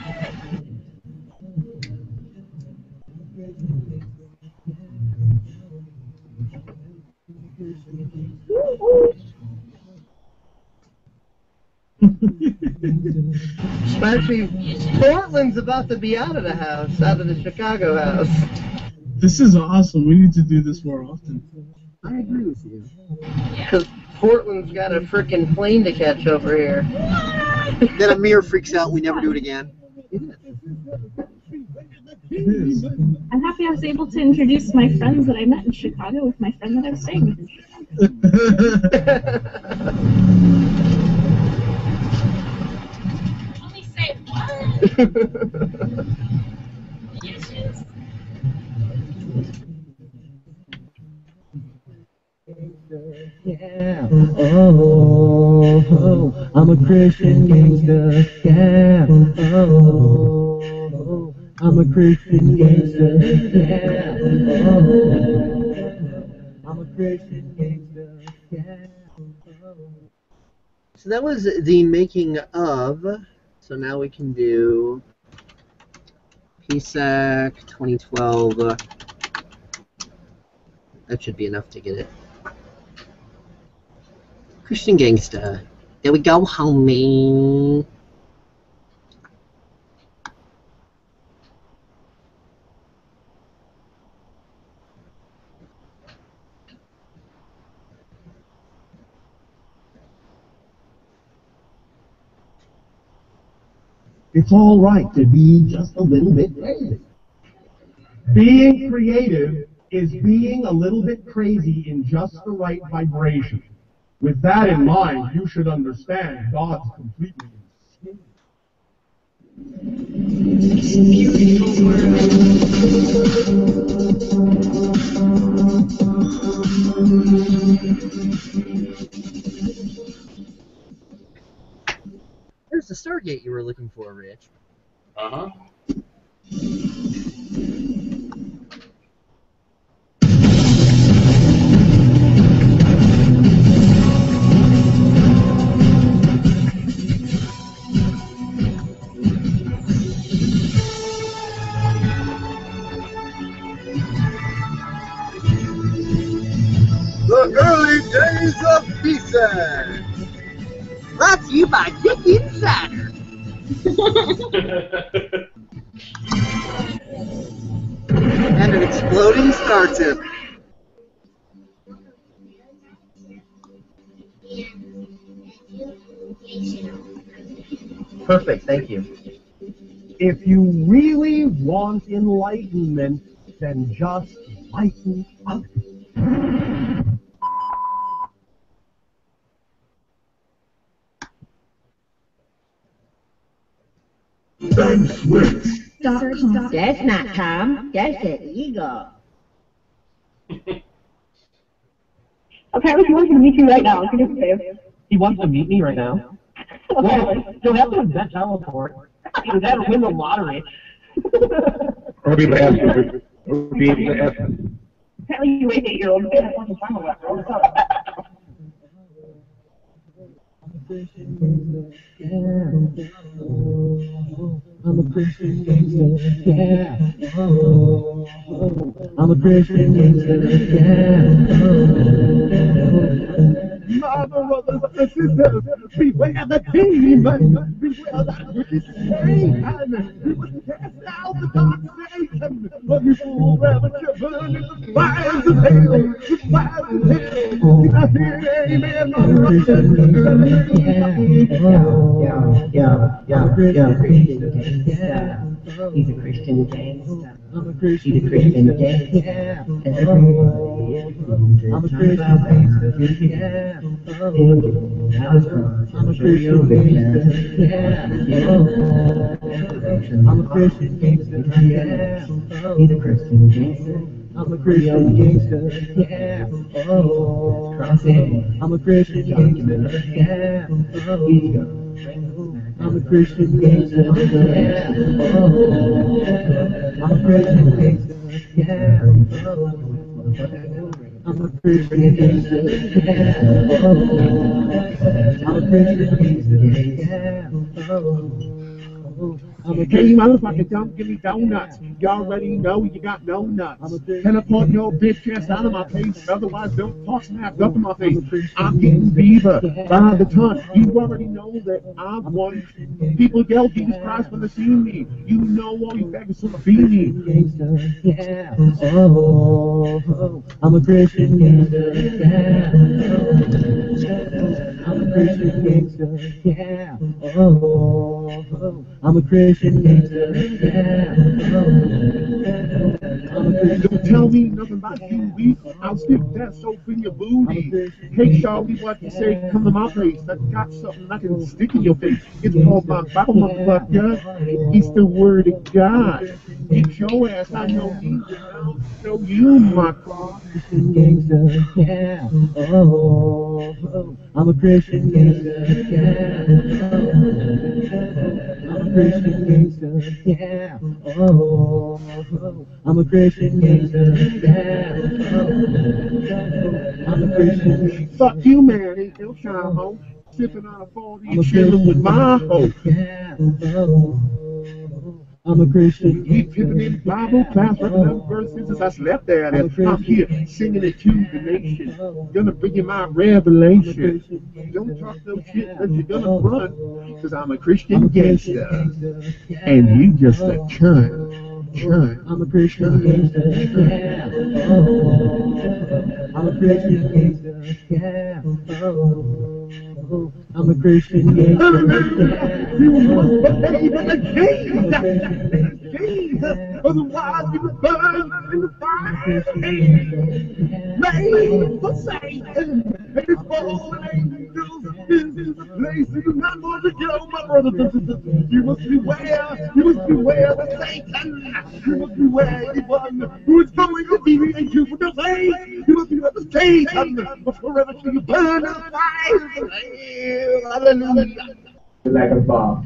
Actually, Portland's about to be out of the house, out of the Chicago house. This is awesome. We need to do this more often. I agree with you. Because Portland's got a freaking plane to catch over here. Then Amir freaks out. We never do it again. It is. I'm happy I was able to introduce my friends that I met in Chicago with my friend that I was staying with in Chicago. Only say what? Bitches. Yeah. Oh, oh, I'm a Christian gangster. Yeah. Oh, oh, I'm a Christian gangster. Yeah. Oh, I'm a Christian gangster. Yeah. Oh. So that was the making of. So now we can do P S E C twenty twelve. Uh, that should be enough to get it. Christian Gangsta. There we go, homie. It's all right to be just a little bit crazy. Being creative is being a little bit crazy in just the right vibration. With that in mind, you should understand God's completely insane. There's the Stargate you were looking for, Rich. Uh-huh. The early days of P S E C. Brought to you by Dick Insider. And an exploding star tip. Perfect, thank you. If you really want enlightenment, then just lighten up. Then switch. That's not Tom. That's an eagle. Apparently he wants to meet you right now. He wants to meet me right now. Well, you'll have to invent teleport. Either that or win the lottery. Or be the Or be the essence. Apparently you wait eight year old. I'm a Christian gangster, yeah. Oh, oh, I'm a Christian gangster, yeah. Oh, My brothers and sisters, beware the demon, beware that which is Satan. We must cast out the dark Satan, but we will rather burn in the fires of hell, the fires of hell. Can I hear an amen? I'm a Christian gangster, yeah. Yeah, yeah, yeah, yeah, Christian gangster. He's a Christian gangster. I'm a Christian, He's a Christian gangster. Yeah. Everybody is I'm a Christian gangster. Yeah. I'm a Christian gangster. Yeah. I'm a Christian gangster. Yeah. He's a Christian gangster. I'm a Christian gangster. Yeah. Oh, I'm a Christian gangster. Yeah. Oh, I'm a Christian gangster, yeah. Oh, I'm a Christian gangster, yeah. I'm a Christian gangster, yeah. Oh, I'm a Christian gangster, yeah. Oh, I'm a Hey, motherfucker, don't give me donuts. You already know you got no nuts. Teleport your bitch ass out of my face, otherwise don't talk smack up in my face. I'm getting beaver by the ton. You already know that I'm one. People yell Jesus Christ when they see me. You know all you faggots will be me. yeah. Oh, oh, I'm a Christian gangster, yeah. I'm a Christian gangster, yeah. Oh, oh, I'm a Christian gangster, yeah. Oh, I'm Don't tell me nothing about you, we. I'll stick that soap in your booty. Hey, Charlie, what you say? Come to my place. I got something I can stick in your face. It's called my Bible, motherfucker. It's the word of God. Get your ass on your knees and I'll show you my cross. Gangster, yeah. Oh, oh, I'm a Christian gangster, yeah. Oh, I'm a Christian gangster, yeah. Oh, oh, I'm a Christian gangster, yeah. Oh, I'm a Christian gangster. Fuck you, man. Ain't no shine, ho. Sipping on a forty and chilling with my hoe. Yeah. Oh, I'm a Christian. Keep pipping in Bible class, reading verses as I slept at it. I'm here singing it to the nation. Gonna bring you my revelation. Don't talk no shit cause you're gonna run. Cause I'm a Christian gangster. And you just a cunt. Cunt. I'm a Christian gangster. Yeah. I'm a Christian gangster. Yeah. Oh, I'm a Christian gangster. Otherwise, we would burn in the fire. Made for Satan. His fallen angels into the place you do not want to go, my brother. You must beware. You must beware of Satan. You must beware anyone who is going to deviate you from your faith. You must beware of Satan. But forever shall you burn in the fire. Hallelujah. Like a ball.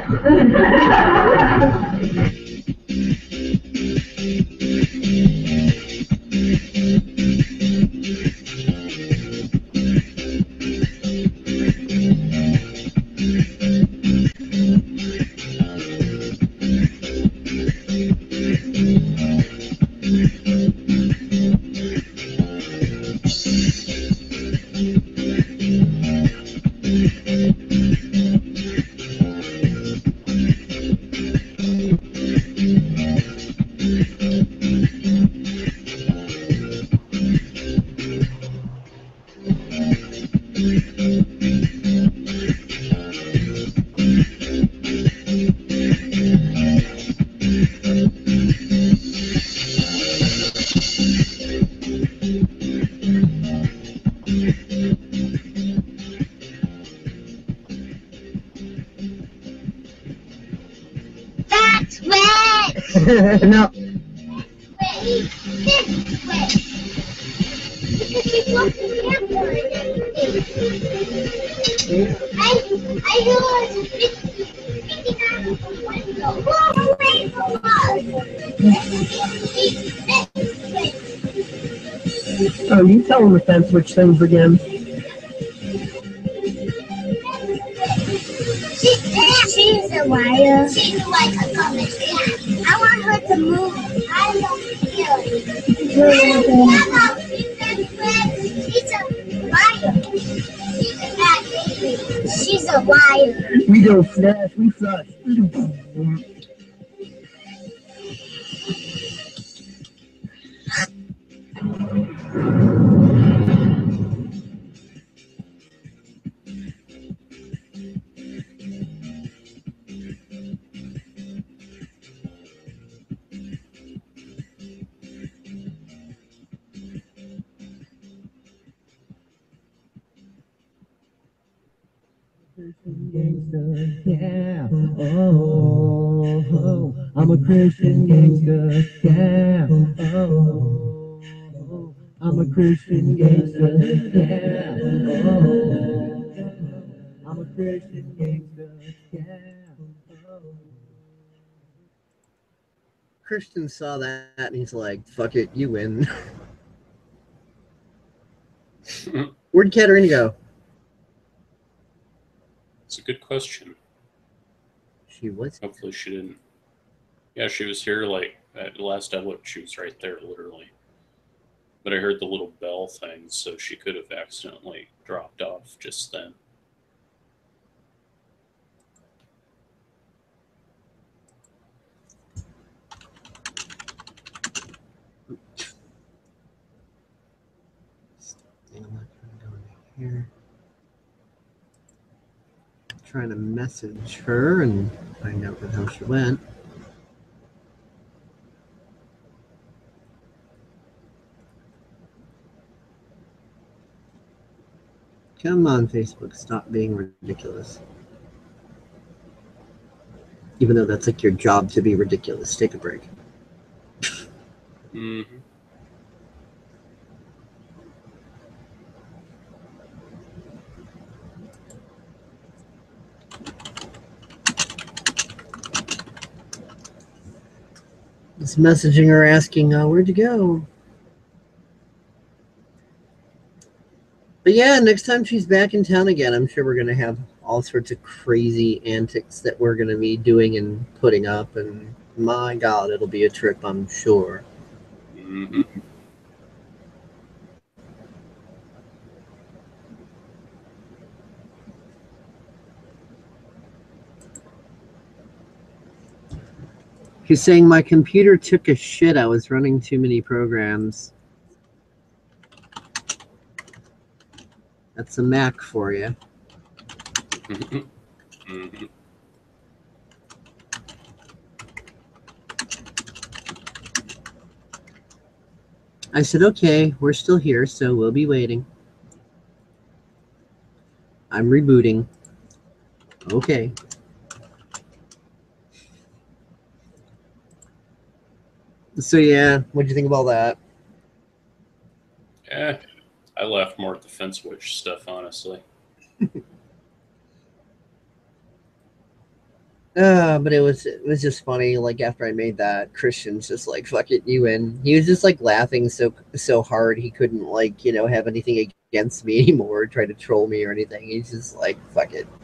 That's wet! No. Wait, this wet. Because she's walking after it. I, I know it's picking out of the window. Walk away from us! Oh, you tell him the fence switch things again. She, she's a liar. She's like a comic. I want her to move. I don't feel it. I don't care about she's a liar. She's a bad baby. She's a liar. We don't flash, we flush. Gangster, yeah. Oh, oh, I'm a Christian gangster, yeah. Oh, oh, I'm a Christian gangster, yeah. Oh, I'm a Christian gangster, yeah. Oh. Christian saw that and he's like, fuck it, you win. Where'd Katerina go? It's a good question. She was. Hopefully she didn't. Yeah, she was here like at the last I looked, she was right there literally. But I heard the little bell thing, so she could have accidentally dropped off just then. I'm not going to go in here. I'm trying to message her and find out how she went. Come on, Facebook, stop being ridiculous. Even though that's like your job to be ridiculous. Take a break. Mm-hmm. Just messaging her asking, uh, where'd you go? But yeah, next time she's back in town again, I'm sure we're going to have all sorts of crazy antics that we're going to be doing and putting up. And my God, it'll be a trip, I'm sure. Mm-hmm. She's saying my computer took a shit. I was running too many programs. That's a Mac for you. Mm-hmm. I said, okay, we're still here, so we'll be waiting. I'm rebooting. Okay. So yeah, what'd you think about that? Yeah, I laughed more at the Fence Witch stuff, honestly. Uh, but it was it was just funny. Like after I made that, Christian's just like, "Fuck it, you win." He was just like laughing so so hard he couldn't like you know have anything against me anymore, try to troll me or anything. He's just like, "Fuck it."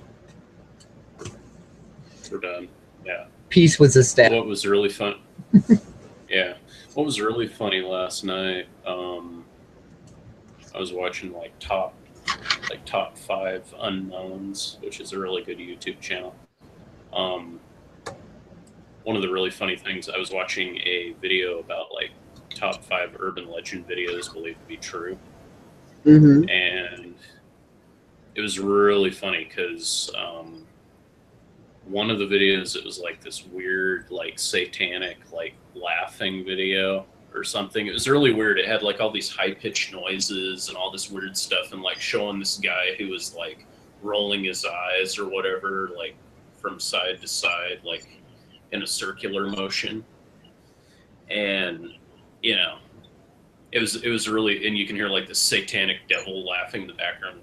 We're done. Yeah. Peace was established. What was really fun? Yeah. What was really funny last night? Um, I was watching like top like top five unknowns, which is a really good YouTube channel. Um, one of the really funny things, I was watching a video about like top five urban legend videos believed to be true. Mm-hmm. And it was really funny because um, one of the videos, it was like this weird, like satanic, like laughing video or something. It was really weird. It had like all these high pitched noises and all this weird stuff, and like showing this guy who was like rolling his eyes or whatever, like from side to side, like in a circular motion. And, you know, it was, it was really, and you can hear like the satanic devil laughing in the background.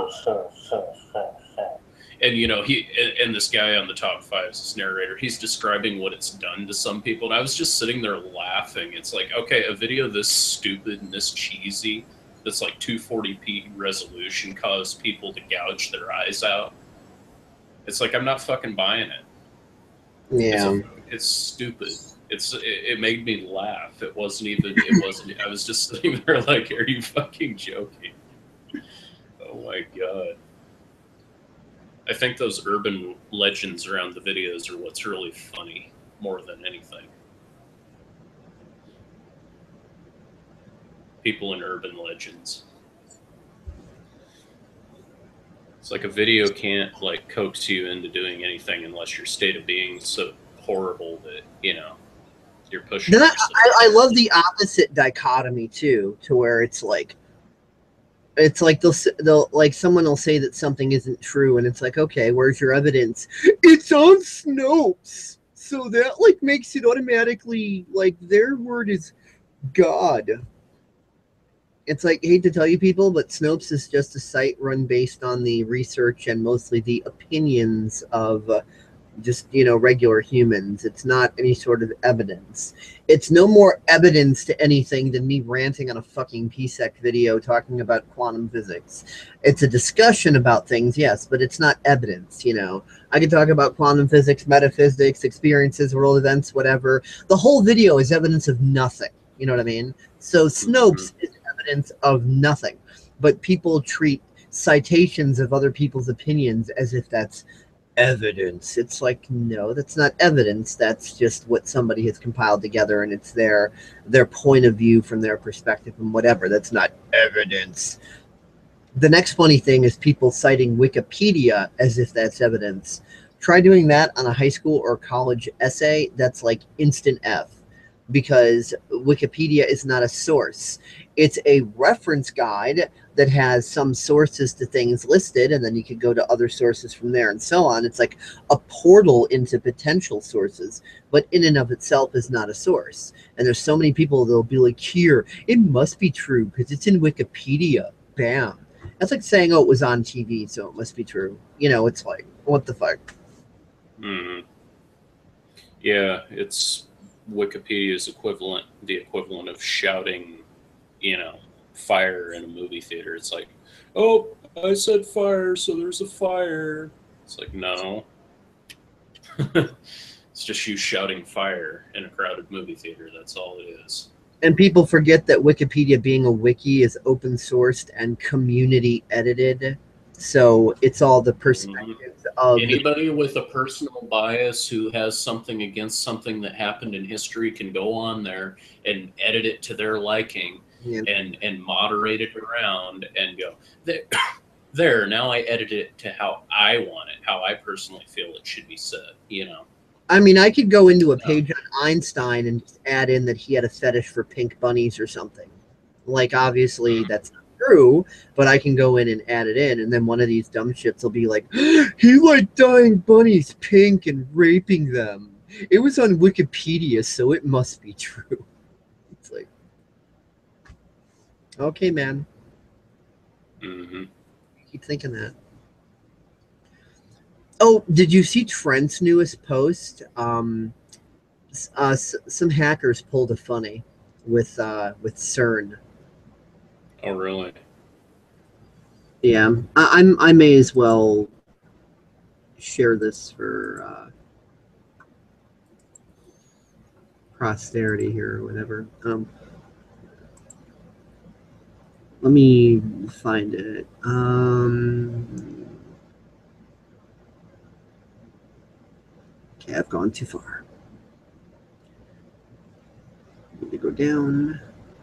And, you know, he, and, and this guy on the top five is this narrator, he's describing what it's done to some people. And I was just sitting there laughing. It's like, okay, a video this stupid and this cheesy, that's like two forty p resolution caused people to gouge their eyes out. It's like, I'm not fucking buying it. Yeah. It's, it's stupid. It's, it, it made me laugh. It wasn't even, it wasn't, I was just sitting there like, are you fucking joking? Oh my God. I think those urban legends around the videos are what's really funny more than anything. People in urban legends. It's like a video can't like coax you into doing anything unless your state of being is so horrible that, you know, you're pushing. Then I, I, I love the opposite dichotomy too, to where it's like, it's like they'll they'll like someone will say that something isn't true, and it's like, okay, where's your evidence? It's on Snopes, so that like makes it automatically like their word is God. It's like, I hate to tell you people, but Snopes is just a site run based on the research and mostly the opinions of uh, just, you know, regular humans. It's not any sort of evidence. It's no more evidence to anything than me ranting on a fucking P S E C video talking about quantum physics. It's a discussion about things, yes, but it's not evidence, you know. I can talk about quantum physics, metaphysics, experiences, world events, whatever. The whole video is evidence of nothing. You know what I mean? So Snopes is evidence of nothing, but people treat citations of other people's opinions as if that's evidence. It's like, no, that's not evidence. That's just what somebody has compiled together, and it's their their point of view from their perspective and whatever. That's not evidence. The next funny thing is people citing Wikipedia as if that's evidence. Try doing that on a high school or college essay. That's like instant F, because Wikipedia is not a source. It's a reference guide that has some sources to things listed, and then you can go to other sources from there and so on. It's like a portal into potential sources, but in and of itself is not a source. And there's so many people that'll be like, here, it must be true because it's in Wikipedia. Bam. That's like saying, oh, it was on T V, so it must be true. You know, it's like, what the fuck? Hmm. Yeah, it's Wikipedia's equivalent, the equivalent of shouting, you know, fire in a movie theater. It's like, oh, I said fire, so there's a fire. It's like, no. It's just you shouting fire in a crowded movie theater. That's all it is. And people forget that Wikipedia, being a wiki, is open sourced and community edited. So it's all the perspectives mm-hmm. of anybody the- with a personal bias who has something against something that happened in history can go on there and edit it to their liking yeah. and and moderate it around and go there. There, now I edit it to how I want it, how I personally feel it should be said. You know. I mean, I could go into a page on Einstein and just add in that he had a fetish for pink bunnies or something. Like, obviously, that's not true, but I can go in and add it in, and then one of these dumb shits will be like, he liked dyeing bunnies pink and raping them. It was on Wikipedia, so it must be true. It's like, okay, man. Mm-hmm. Keep thinking that. Oh, did you see Trent's newest post? Um, uh, s- some hackers pulled a funny with uh, with CERN. Oh, really? Yeah, I, I'm. I may as well share this for uh, posterity here or whatever. Um, let me find it. Um, okay, I've gone too far. Need to go down.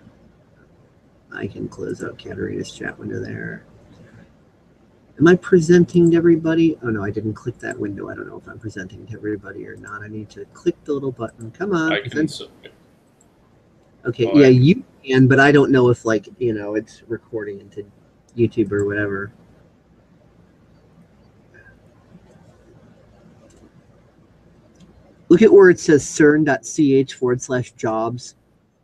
I can close out Katerina's chat window there. Am I presenting to everybody? Oh, no, I didn't click that window. I don't know if I'm presenting to everybody or not. I need to click the little button. Come on. I can so, okay, oh, yeah, I, you can, but I don't know if, like, you know, it's recording into YouTube or whatever. Look at where it says cern.ch forward slash jobs.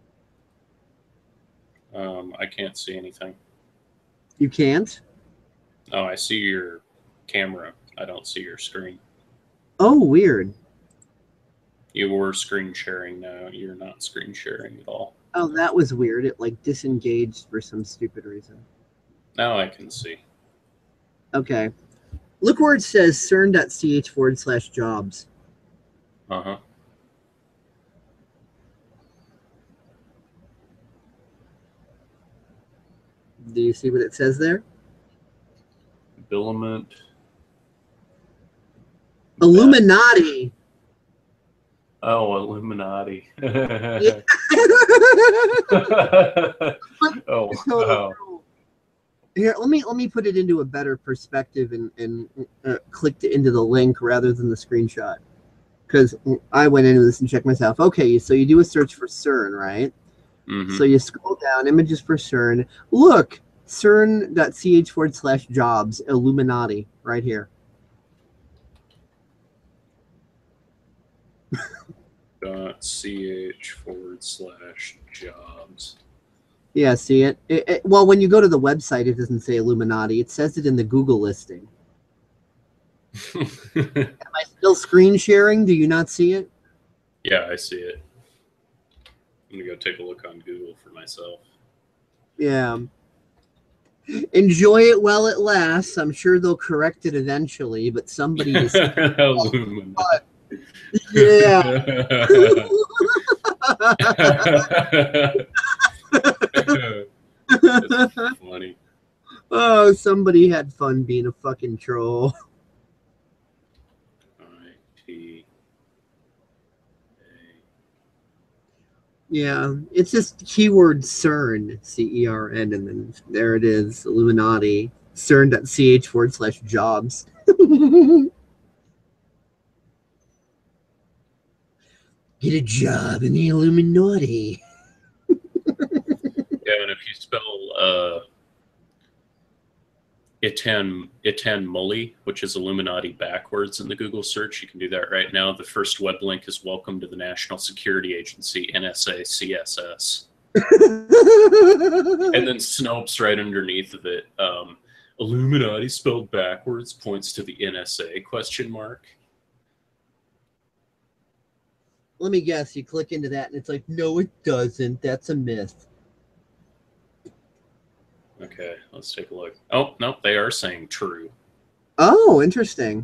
Um, I can't see anything. You can't? Oh, I see your camera. I don't see your screen. Oh, weird. You were screen sharing now. You're not screen sharing at all. Oh, that was weird. It, like, disengaged for some stupid reason. Now I can see. Okay. Look where it says cern.ch forward slash jobs. Uh-huh. Do you see what it says there? Billament. Illuminati. Oh, Illuminati. Yeah. Oh, wow. Here, let me let me put it into a better perspective and and uh, clicked into the link rather than the screenshot, because I went into this and checked myself. Okay, so you do a search for CERN, right? Mm-hmm. So you scroll down, images for CERN. Look, cern.ch forward slash jobs, Illuminati, right here. Dot ch forward slash jobs. Yeah, see it? It, it? Well, when you go to the website, it doesn't say Illuminati. It says it in the Google listing. Am I still screen sharing? Do you not see it? Yeah, I see it. I'm gonna go take a look on Google for myself. Yeah. Enjoy it while it lasts. I'm sure they'll correct it eventually, but somebody is. Illuminati. Yeah. That's funny. Oh, somebody had fun being a fucking troll. I T Yeah, it's just keyword CERN, C E R N, and then there it is, Illuminati, cern.ch forward slash jobs. Get a job in the Illuminati. Yeah, and if if you spell uh, Iten, Iten Mully, which is Illuminati backwards in the Google search, you can do that right now. The first web link is welcome to the National Security Agency, N S A C S S. And then Snopes right underneath of it. Um, Illuminati spelled backwards points to the N S A, question mark. Let me guess, you click into that and it's like, no, it doesn't. That's a myth. Okay, let's take a look. Oh, no, they are saying true. Oh, interesting.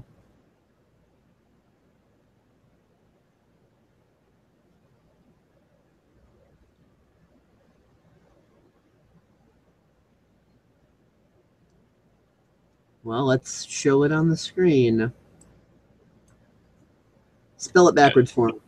Well, let's show it on the screen. Spell it backwards for me.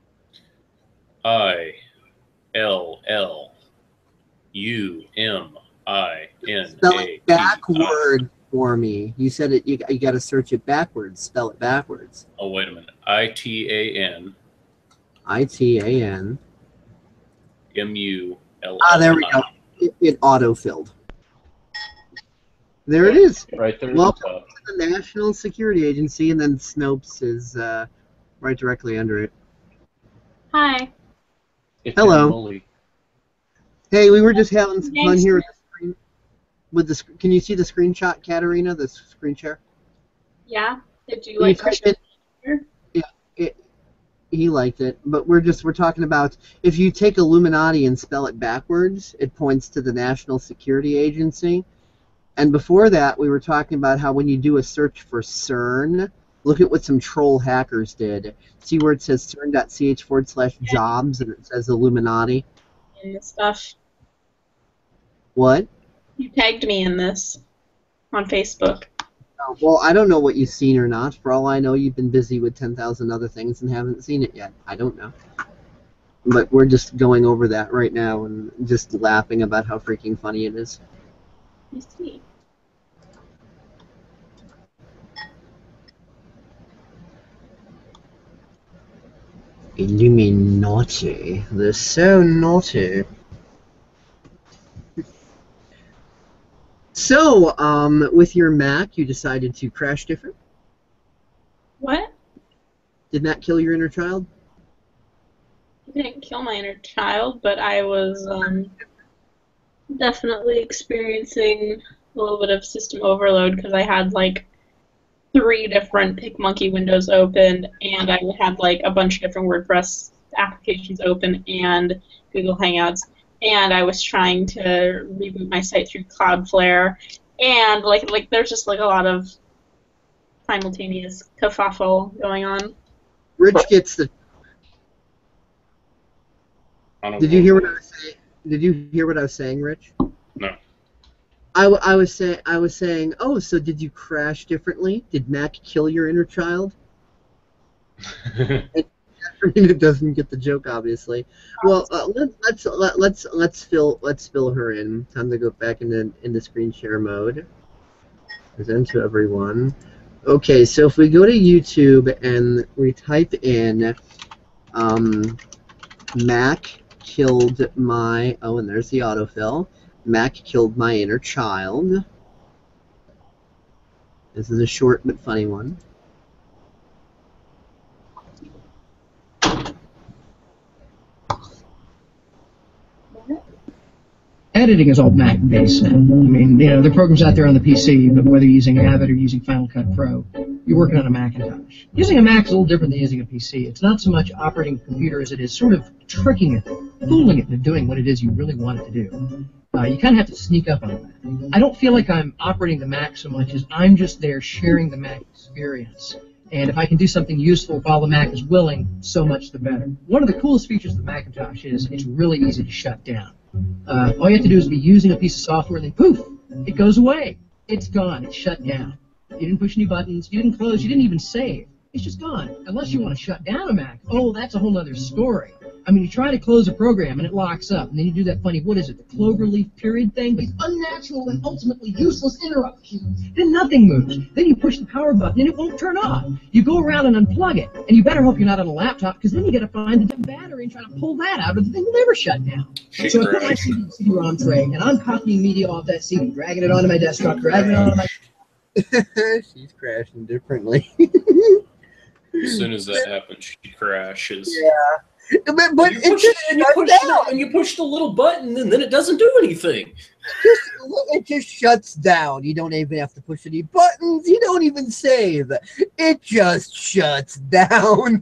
I L L U M I N A. Spell it backward for me. You said it. You, you got to search it backwards. Spell it backwards. Oh, wait a minute. I T A N. I T A N. M U L L. Ah, there we go. It, it auto-filled. There it is. Right there. Welcome to the National Security Agency, and then Snopes is uh, right directly under it. Hi. It's Hello. Hey, we were just having some fun here with the screen. With the, can you see the screenshot, Katerina? The screen share. Yeah. Did you Can like you type it? Yeah. It, he liked it, but we're just we're talking about if you take Illuminati and spell it backwards, it points to the National Security Agency. And before that, we were talking about how when you do a search for CERN, look at what some troll hackers did. See where it says cern.ch forward slash jobs and it says Illuminati? In this stuff. What? You tagged me in this on Facebook. Oh, well, I don't know what you've seen or not. For all I know, you've been busy with ten thousand other things and haven't seen it yet. I don't know. But we're just going over that right now and just laughing about how freaking funny it is. You see. Illuminati. They're so naughty. So, um, with your Mac, you decided to crash different? What? Did that kill your inner child? It didn't kill my inner child, but I was um, definitely experiencing a little bit of system overload because I had like three different PicMonkey windows open, and I had like a bunch of different WordPress applications open and Google Hangouts, and I was trying to reboot my site through Cloudflare, and like like there's just like a lot of simultaneous kerfuffle going on. Rich gets the. Did you hear what I was saying? Did you hear what I was saying, Rich? No. I, w I was saying I was saying. Oh, so did you crash differently? Did Mac kill your inner child? it, it doesn't get the joke, obviously. Well, uh, let, let's let, let's let's fill let's fill her in. Time to go back into into screen share mode. Present to everyone. Okay, so if we go to YouTube and we type in um, Mac killed my, oh, and there's the autofill. Mac killed my inner child. This is a short but funny one. Editing is all Mac-based now. I mean, you know, there are programs out there on the P C, but whether you're using Avid or using Final Cut Pro, you're working on a Macintosh. Using a Mac is a little different than using a P C. It's not so much operating a computer as it is sort of tricking it, fooling it into doing what it is you really want it to do. Uh, you kind of have to sneak up on that. I don't feel like I'm operating the Mac so much as I'm just there sharing the Mac experience. And if I can do something useful while the Mac is willing, so much the better. One of the coolest features of the Macintosh is it's really easy to shut down. Uh, all you have to do is be using a piece of software and then poof, it goes away. It's gone. It's shut down. You didn't push any buttons. You didn't close. You didn't even save. It's just gone. Unless you want to shut down a Mac. Oh, that's a whole other story. I mean, you try to close a program and it locks up, and then you do that funny, what is it, the cloverleaf period thing? These unnatural and ultimately useless interruptions. Then nothing moves. Then you push the power button and it won't turn on. You go around and unplug it, and you better hope you're not on a laptop, because then you got to find the damn battery and try to pull that out, or the thing will never shut down. She So I put my crashed. C D ROM tray, and I'm copying media off that C D, dragging it onto my desktop, dragging it onto my... She's crashing differently. As soon as that happens, she crashes. Yeah. But, but you it push just it and you shuts push down. the, and you push the little button, and then it doesn't do anything. Just, it just shuts down. You don't even have to push any buttons. You don't even save. It just shuts down.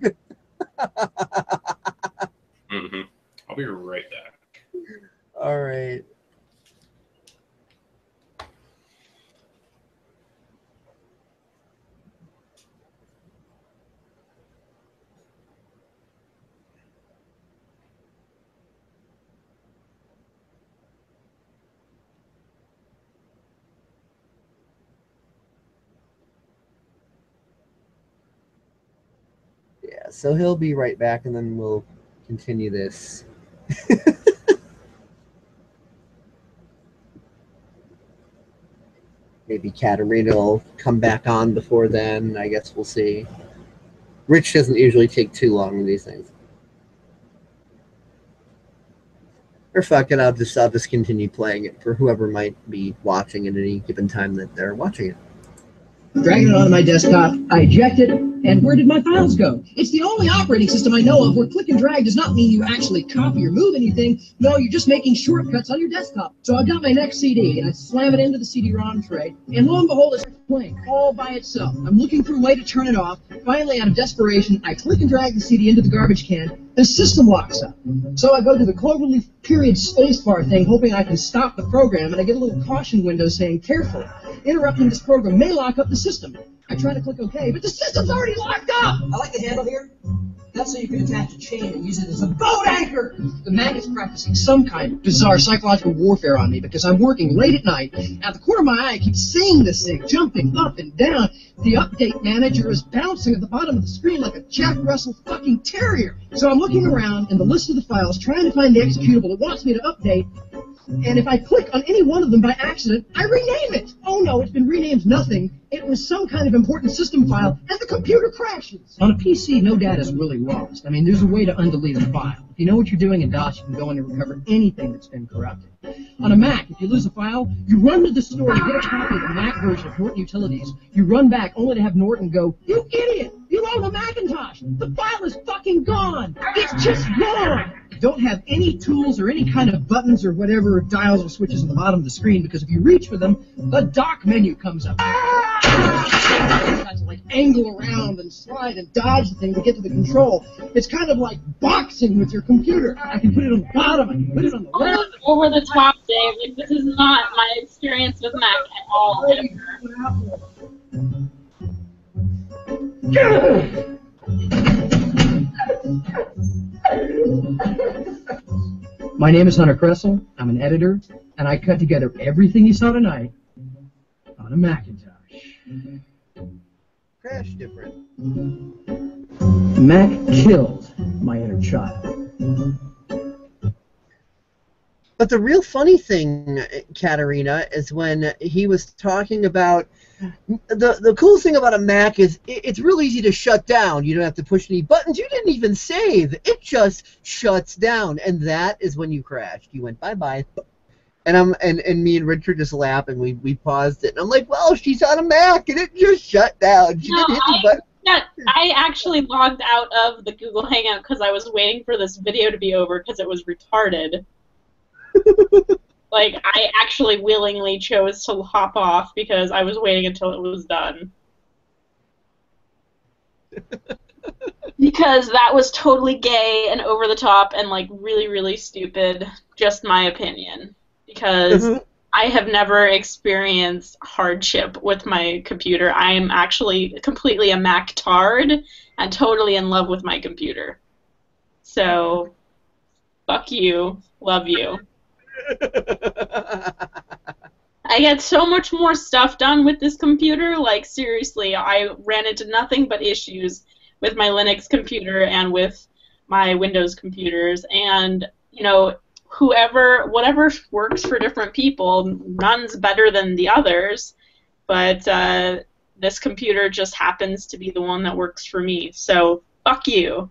Mm-hmm. I'll be right back. All right. Yeah, so he'll be right back, and then we'll continue this. Maybe Katerina will come back on before then. I guess we'll see. Rich doesn't usually take too long with these things. Or fuck it, I'll just, I'll just continue playing it for whoever might be watching at any given time that they're watching it. Dragging it onto my desktop, I eject it, and where did my files go? It's the only operating system I know of where click and drag does not mean you actually copy or move anything. No, you're just making shortcuts on your desktop. So I've got my next C D, and I slam it into the C D ROM tray, and lo and behold, it's playing all by itself. I'm looking for a way to turn it off. Finally, out of desperation, I click and drag the C D into the garbage can. The system locks up. So I go to the cloverleaf period spacebar thing, hoping I can stop the program, and I get a little caution window saying, careful, interrupting this program may lock up the system. I try to click OK, but the system's already locked up! I like the handle here. That's so you can attach a chain and use it as a boat anchor! The Mac is practicing some kind of bizarre psychological warfare on me because I'm working late at night. Out the corner of my eye, I keep seeing this thing jumping up and down. The update manager is bouncing at the bottom of the screen like a Jack Russell fucking terrier. So I'm looking around in the list of the files, trying to find the executable it wants me to update. And if I click on any one of them by accident, I rename it. Oh no, it's been renamed nothing. It was some kind of important system file, and the computer crashes. On a P C, no data is really lost. I mean, there's a way to undelete a file. If you know what you're doing in DOS, you can go in and recover anything that's been corrupted. On a Mac, if you lose a file, you run to the store, you get a copy of the Mac version of Norton Utilities, you run back only to have Norton go, you idiot! You own a Macintosh! The file is fucking gone! It's just gone! Don't have any tools or any kind of buttons or whatever dials or switches on the bottom of the screen, because if you reach for them, the dock menu comes up. You have to like angle around and slide and dodge the thing to get to the control. It's kind of like boxing with your computer. I can put it on the bottom, I can put it on the left. Over the top, Dave. Like, this is not my experience with Mac at all. Ever. My name is Hunter Kressel. I'm an editor, and I cut together everything you saw tonight on a Macintosh. Crash different. The Mac killed my inner child. But the real funny thing, Katerina, is when he was talking about the the cool thing about a Mac is it, it's real easy to shut down. You don't have to push any buttons. You didn't even save. It just shuts down, and that is when you crashed. You went bye bye, and I'm and, and me and Richard just laughed, and we we paused it, and I'm like, well, she's on a Mac, and it just shut down. She No, didn't hit I, the button. yeah, I actually logged out of the Google Hangout because I was waiting for this video to be over because it was retarded. Like, I actually willingly chose to hop off because I was waiting until it was done. Because that was totally gay and over the top and, like, really, really stupid. Just my opinion. Because mm-hmm. I have never experienced hardship with my computer. I am actually completely a Mac tard and totally in love with my computer. So, fuck you. Love you. I get so much more stuff done with this computer. Like, seriously, I ran into nothing but issues with my Linux computer and with my Windows computers, and you know, whoever, whatever works for different people, none's better than the others, but uh, this computer just happens to be the one that works for me. So fuck you.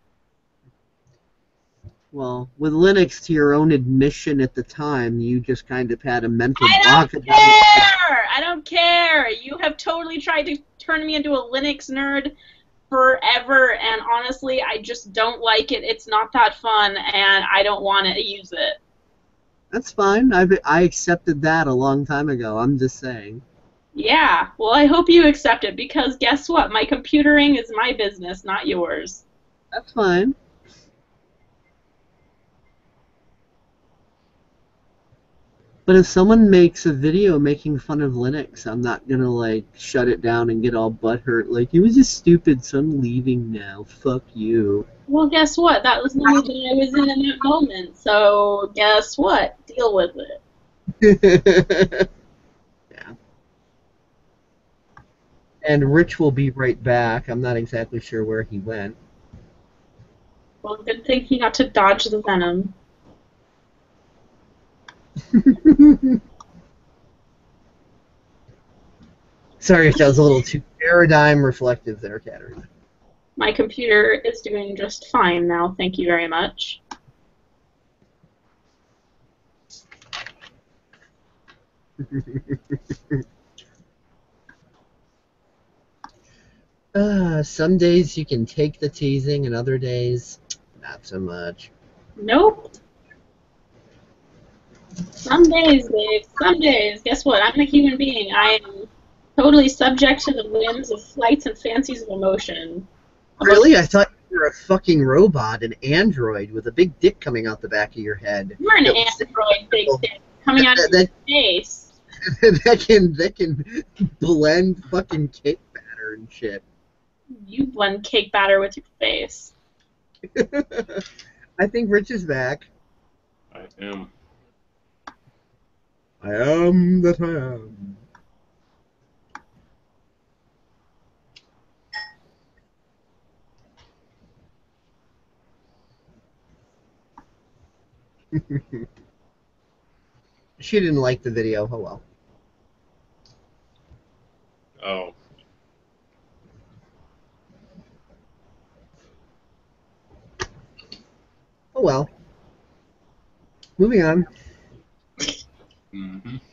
Well, with Linux, to your own admission at the time, you just kind of had a mental I block. don't care! I don't care! You have totally tried to turn me into a Linux nerd forever, and honestly, I just don't like it. It's not that fun, and I don't want to use it. That's fine. I I accepted that a long time ago. I'm just saying. Yeah, well, I hope you accept it, because guess what? My computering is my business, not yours. That's fine. But if someone makes a video making fun of Linux, I'm not gonna, like, shut it down and get all butthurt. Like, it was just stupid, so I'm leaving now. Fuck you. Well, guess what? That was the mood that I was in in that moment, so guess what? Deal with it. Yeah. And Rich will be right back. I'm not exactly sure where he went. Well, good thing he got to dodge the venom. Sorry if that was a little too paradigm reflective there, Katerina. My computer is doing just fine now, thank you very much. uh, some days you can take the teasing, and other days, not so much. Nope. Some days, Dave, some days. Guess what? I'm a human being. I am totally subject to the whims of flights and fancies of emotion. Really? I thought you were a fucking robot, an android with a big dick coming out the back of your head. You're an That- android, big dick, coming out of that, your face. that, that can that can blend fucking cake batter and shit. You blend cake batter with your face. I think Rich is back. I am. I am that I am. She didn't like the video. Oh well. Oh. Oh well. Moving on. Mm-hmm.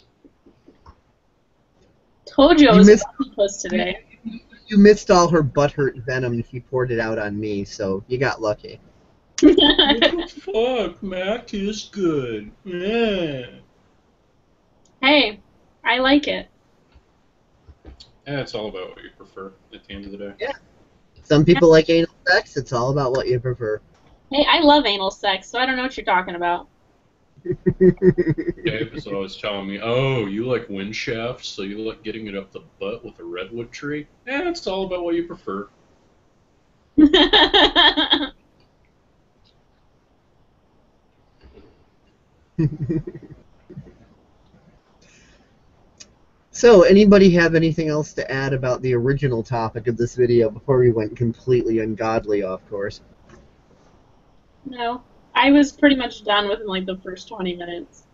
Told you I You was missed- a post today. You missed all her butthurt venom. She poured it out on me, so you got lucky. What the fuck? Mac is good. Yeah. Hey, I like it. Yeah, it's all about what you prefer at the end of the day. Yeah. Some people like anal sex. It's all about what you prefer. Hey, I love anal sex, so I don't know what you're talking about. Dave is always telling me, oh, you like wind shafts, so you like getting it up the butt with a redwood tree? Yeah, it's all about what you prefer. So, anybody have anything else to add about the original topic of this video before we went completely ungodly off course? No, I was pretty much done within like the first twenty minutes.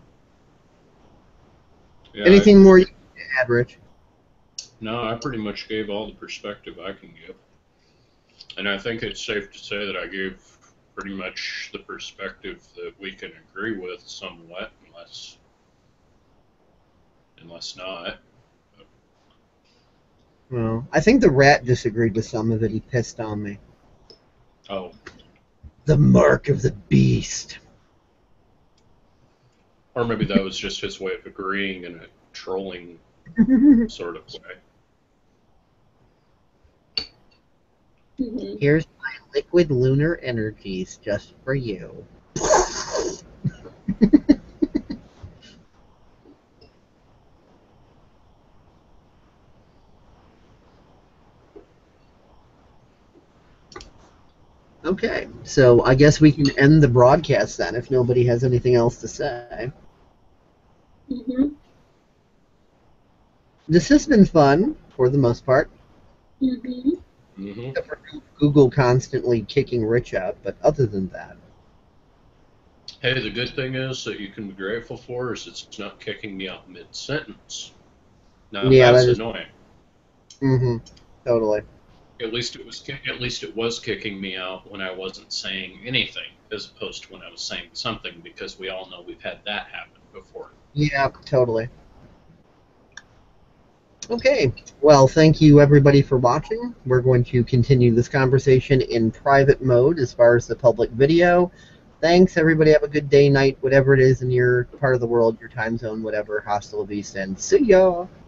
Yeah, Anything I, more you can add, Rich? No, I pretty much gave all the perspective I can give. And I think it's safe to say that I gave pretty much the perspective that we can agree with somewhat, unless unless not. Well, I think the rat disagreed with some of it. He pissed on me. Oh. The mark of the beast. Or maybe that was just his way of agreeing in a trolling sort of way. Mm-hmm. Here's my liquid lunar energies just for you. Okay, so I guess we can end the broadcast then if nobody has anything else to say. Mm-hmm. This has been fun, for the most part. Mm-hmm. Mm-hmm. Except for Google constantly kicking Rich out, but other than that. Hey, the good thing is that you can be grateful for is it's not kicking me out mid-sentence. Now Yeah, that's that is. annoying. Mm-hmm. Totally. At least it was at least it was kicking me out when I wasn't saying anything, as opposed to when I was saying something, because we all know we've had that happen before. Yeah, totally. Okay, well, thank you everybody for watching. We're going to continue this conversation in private mode as far as the public video. Thanks, everybody. Have a good day, night, whatever it is in your part of the world, your time zone, whatever. Hasta la vista, and see ya!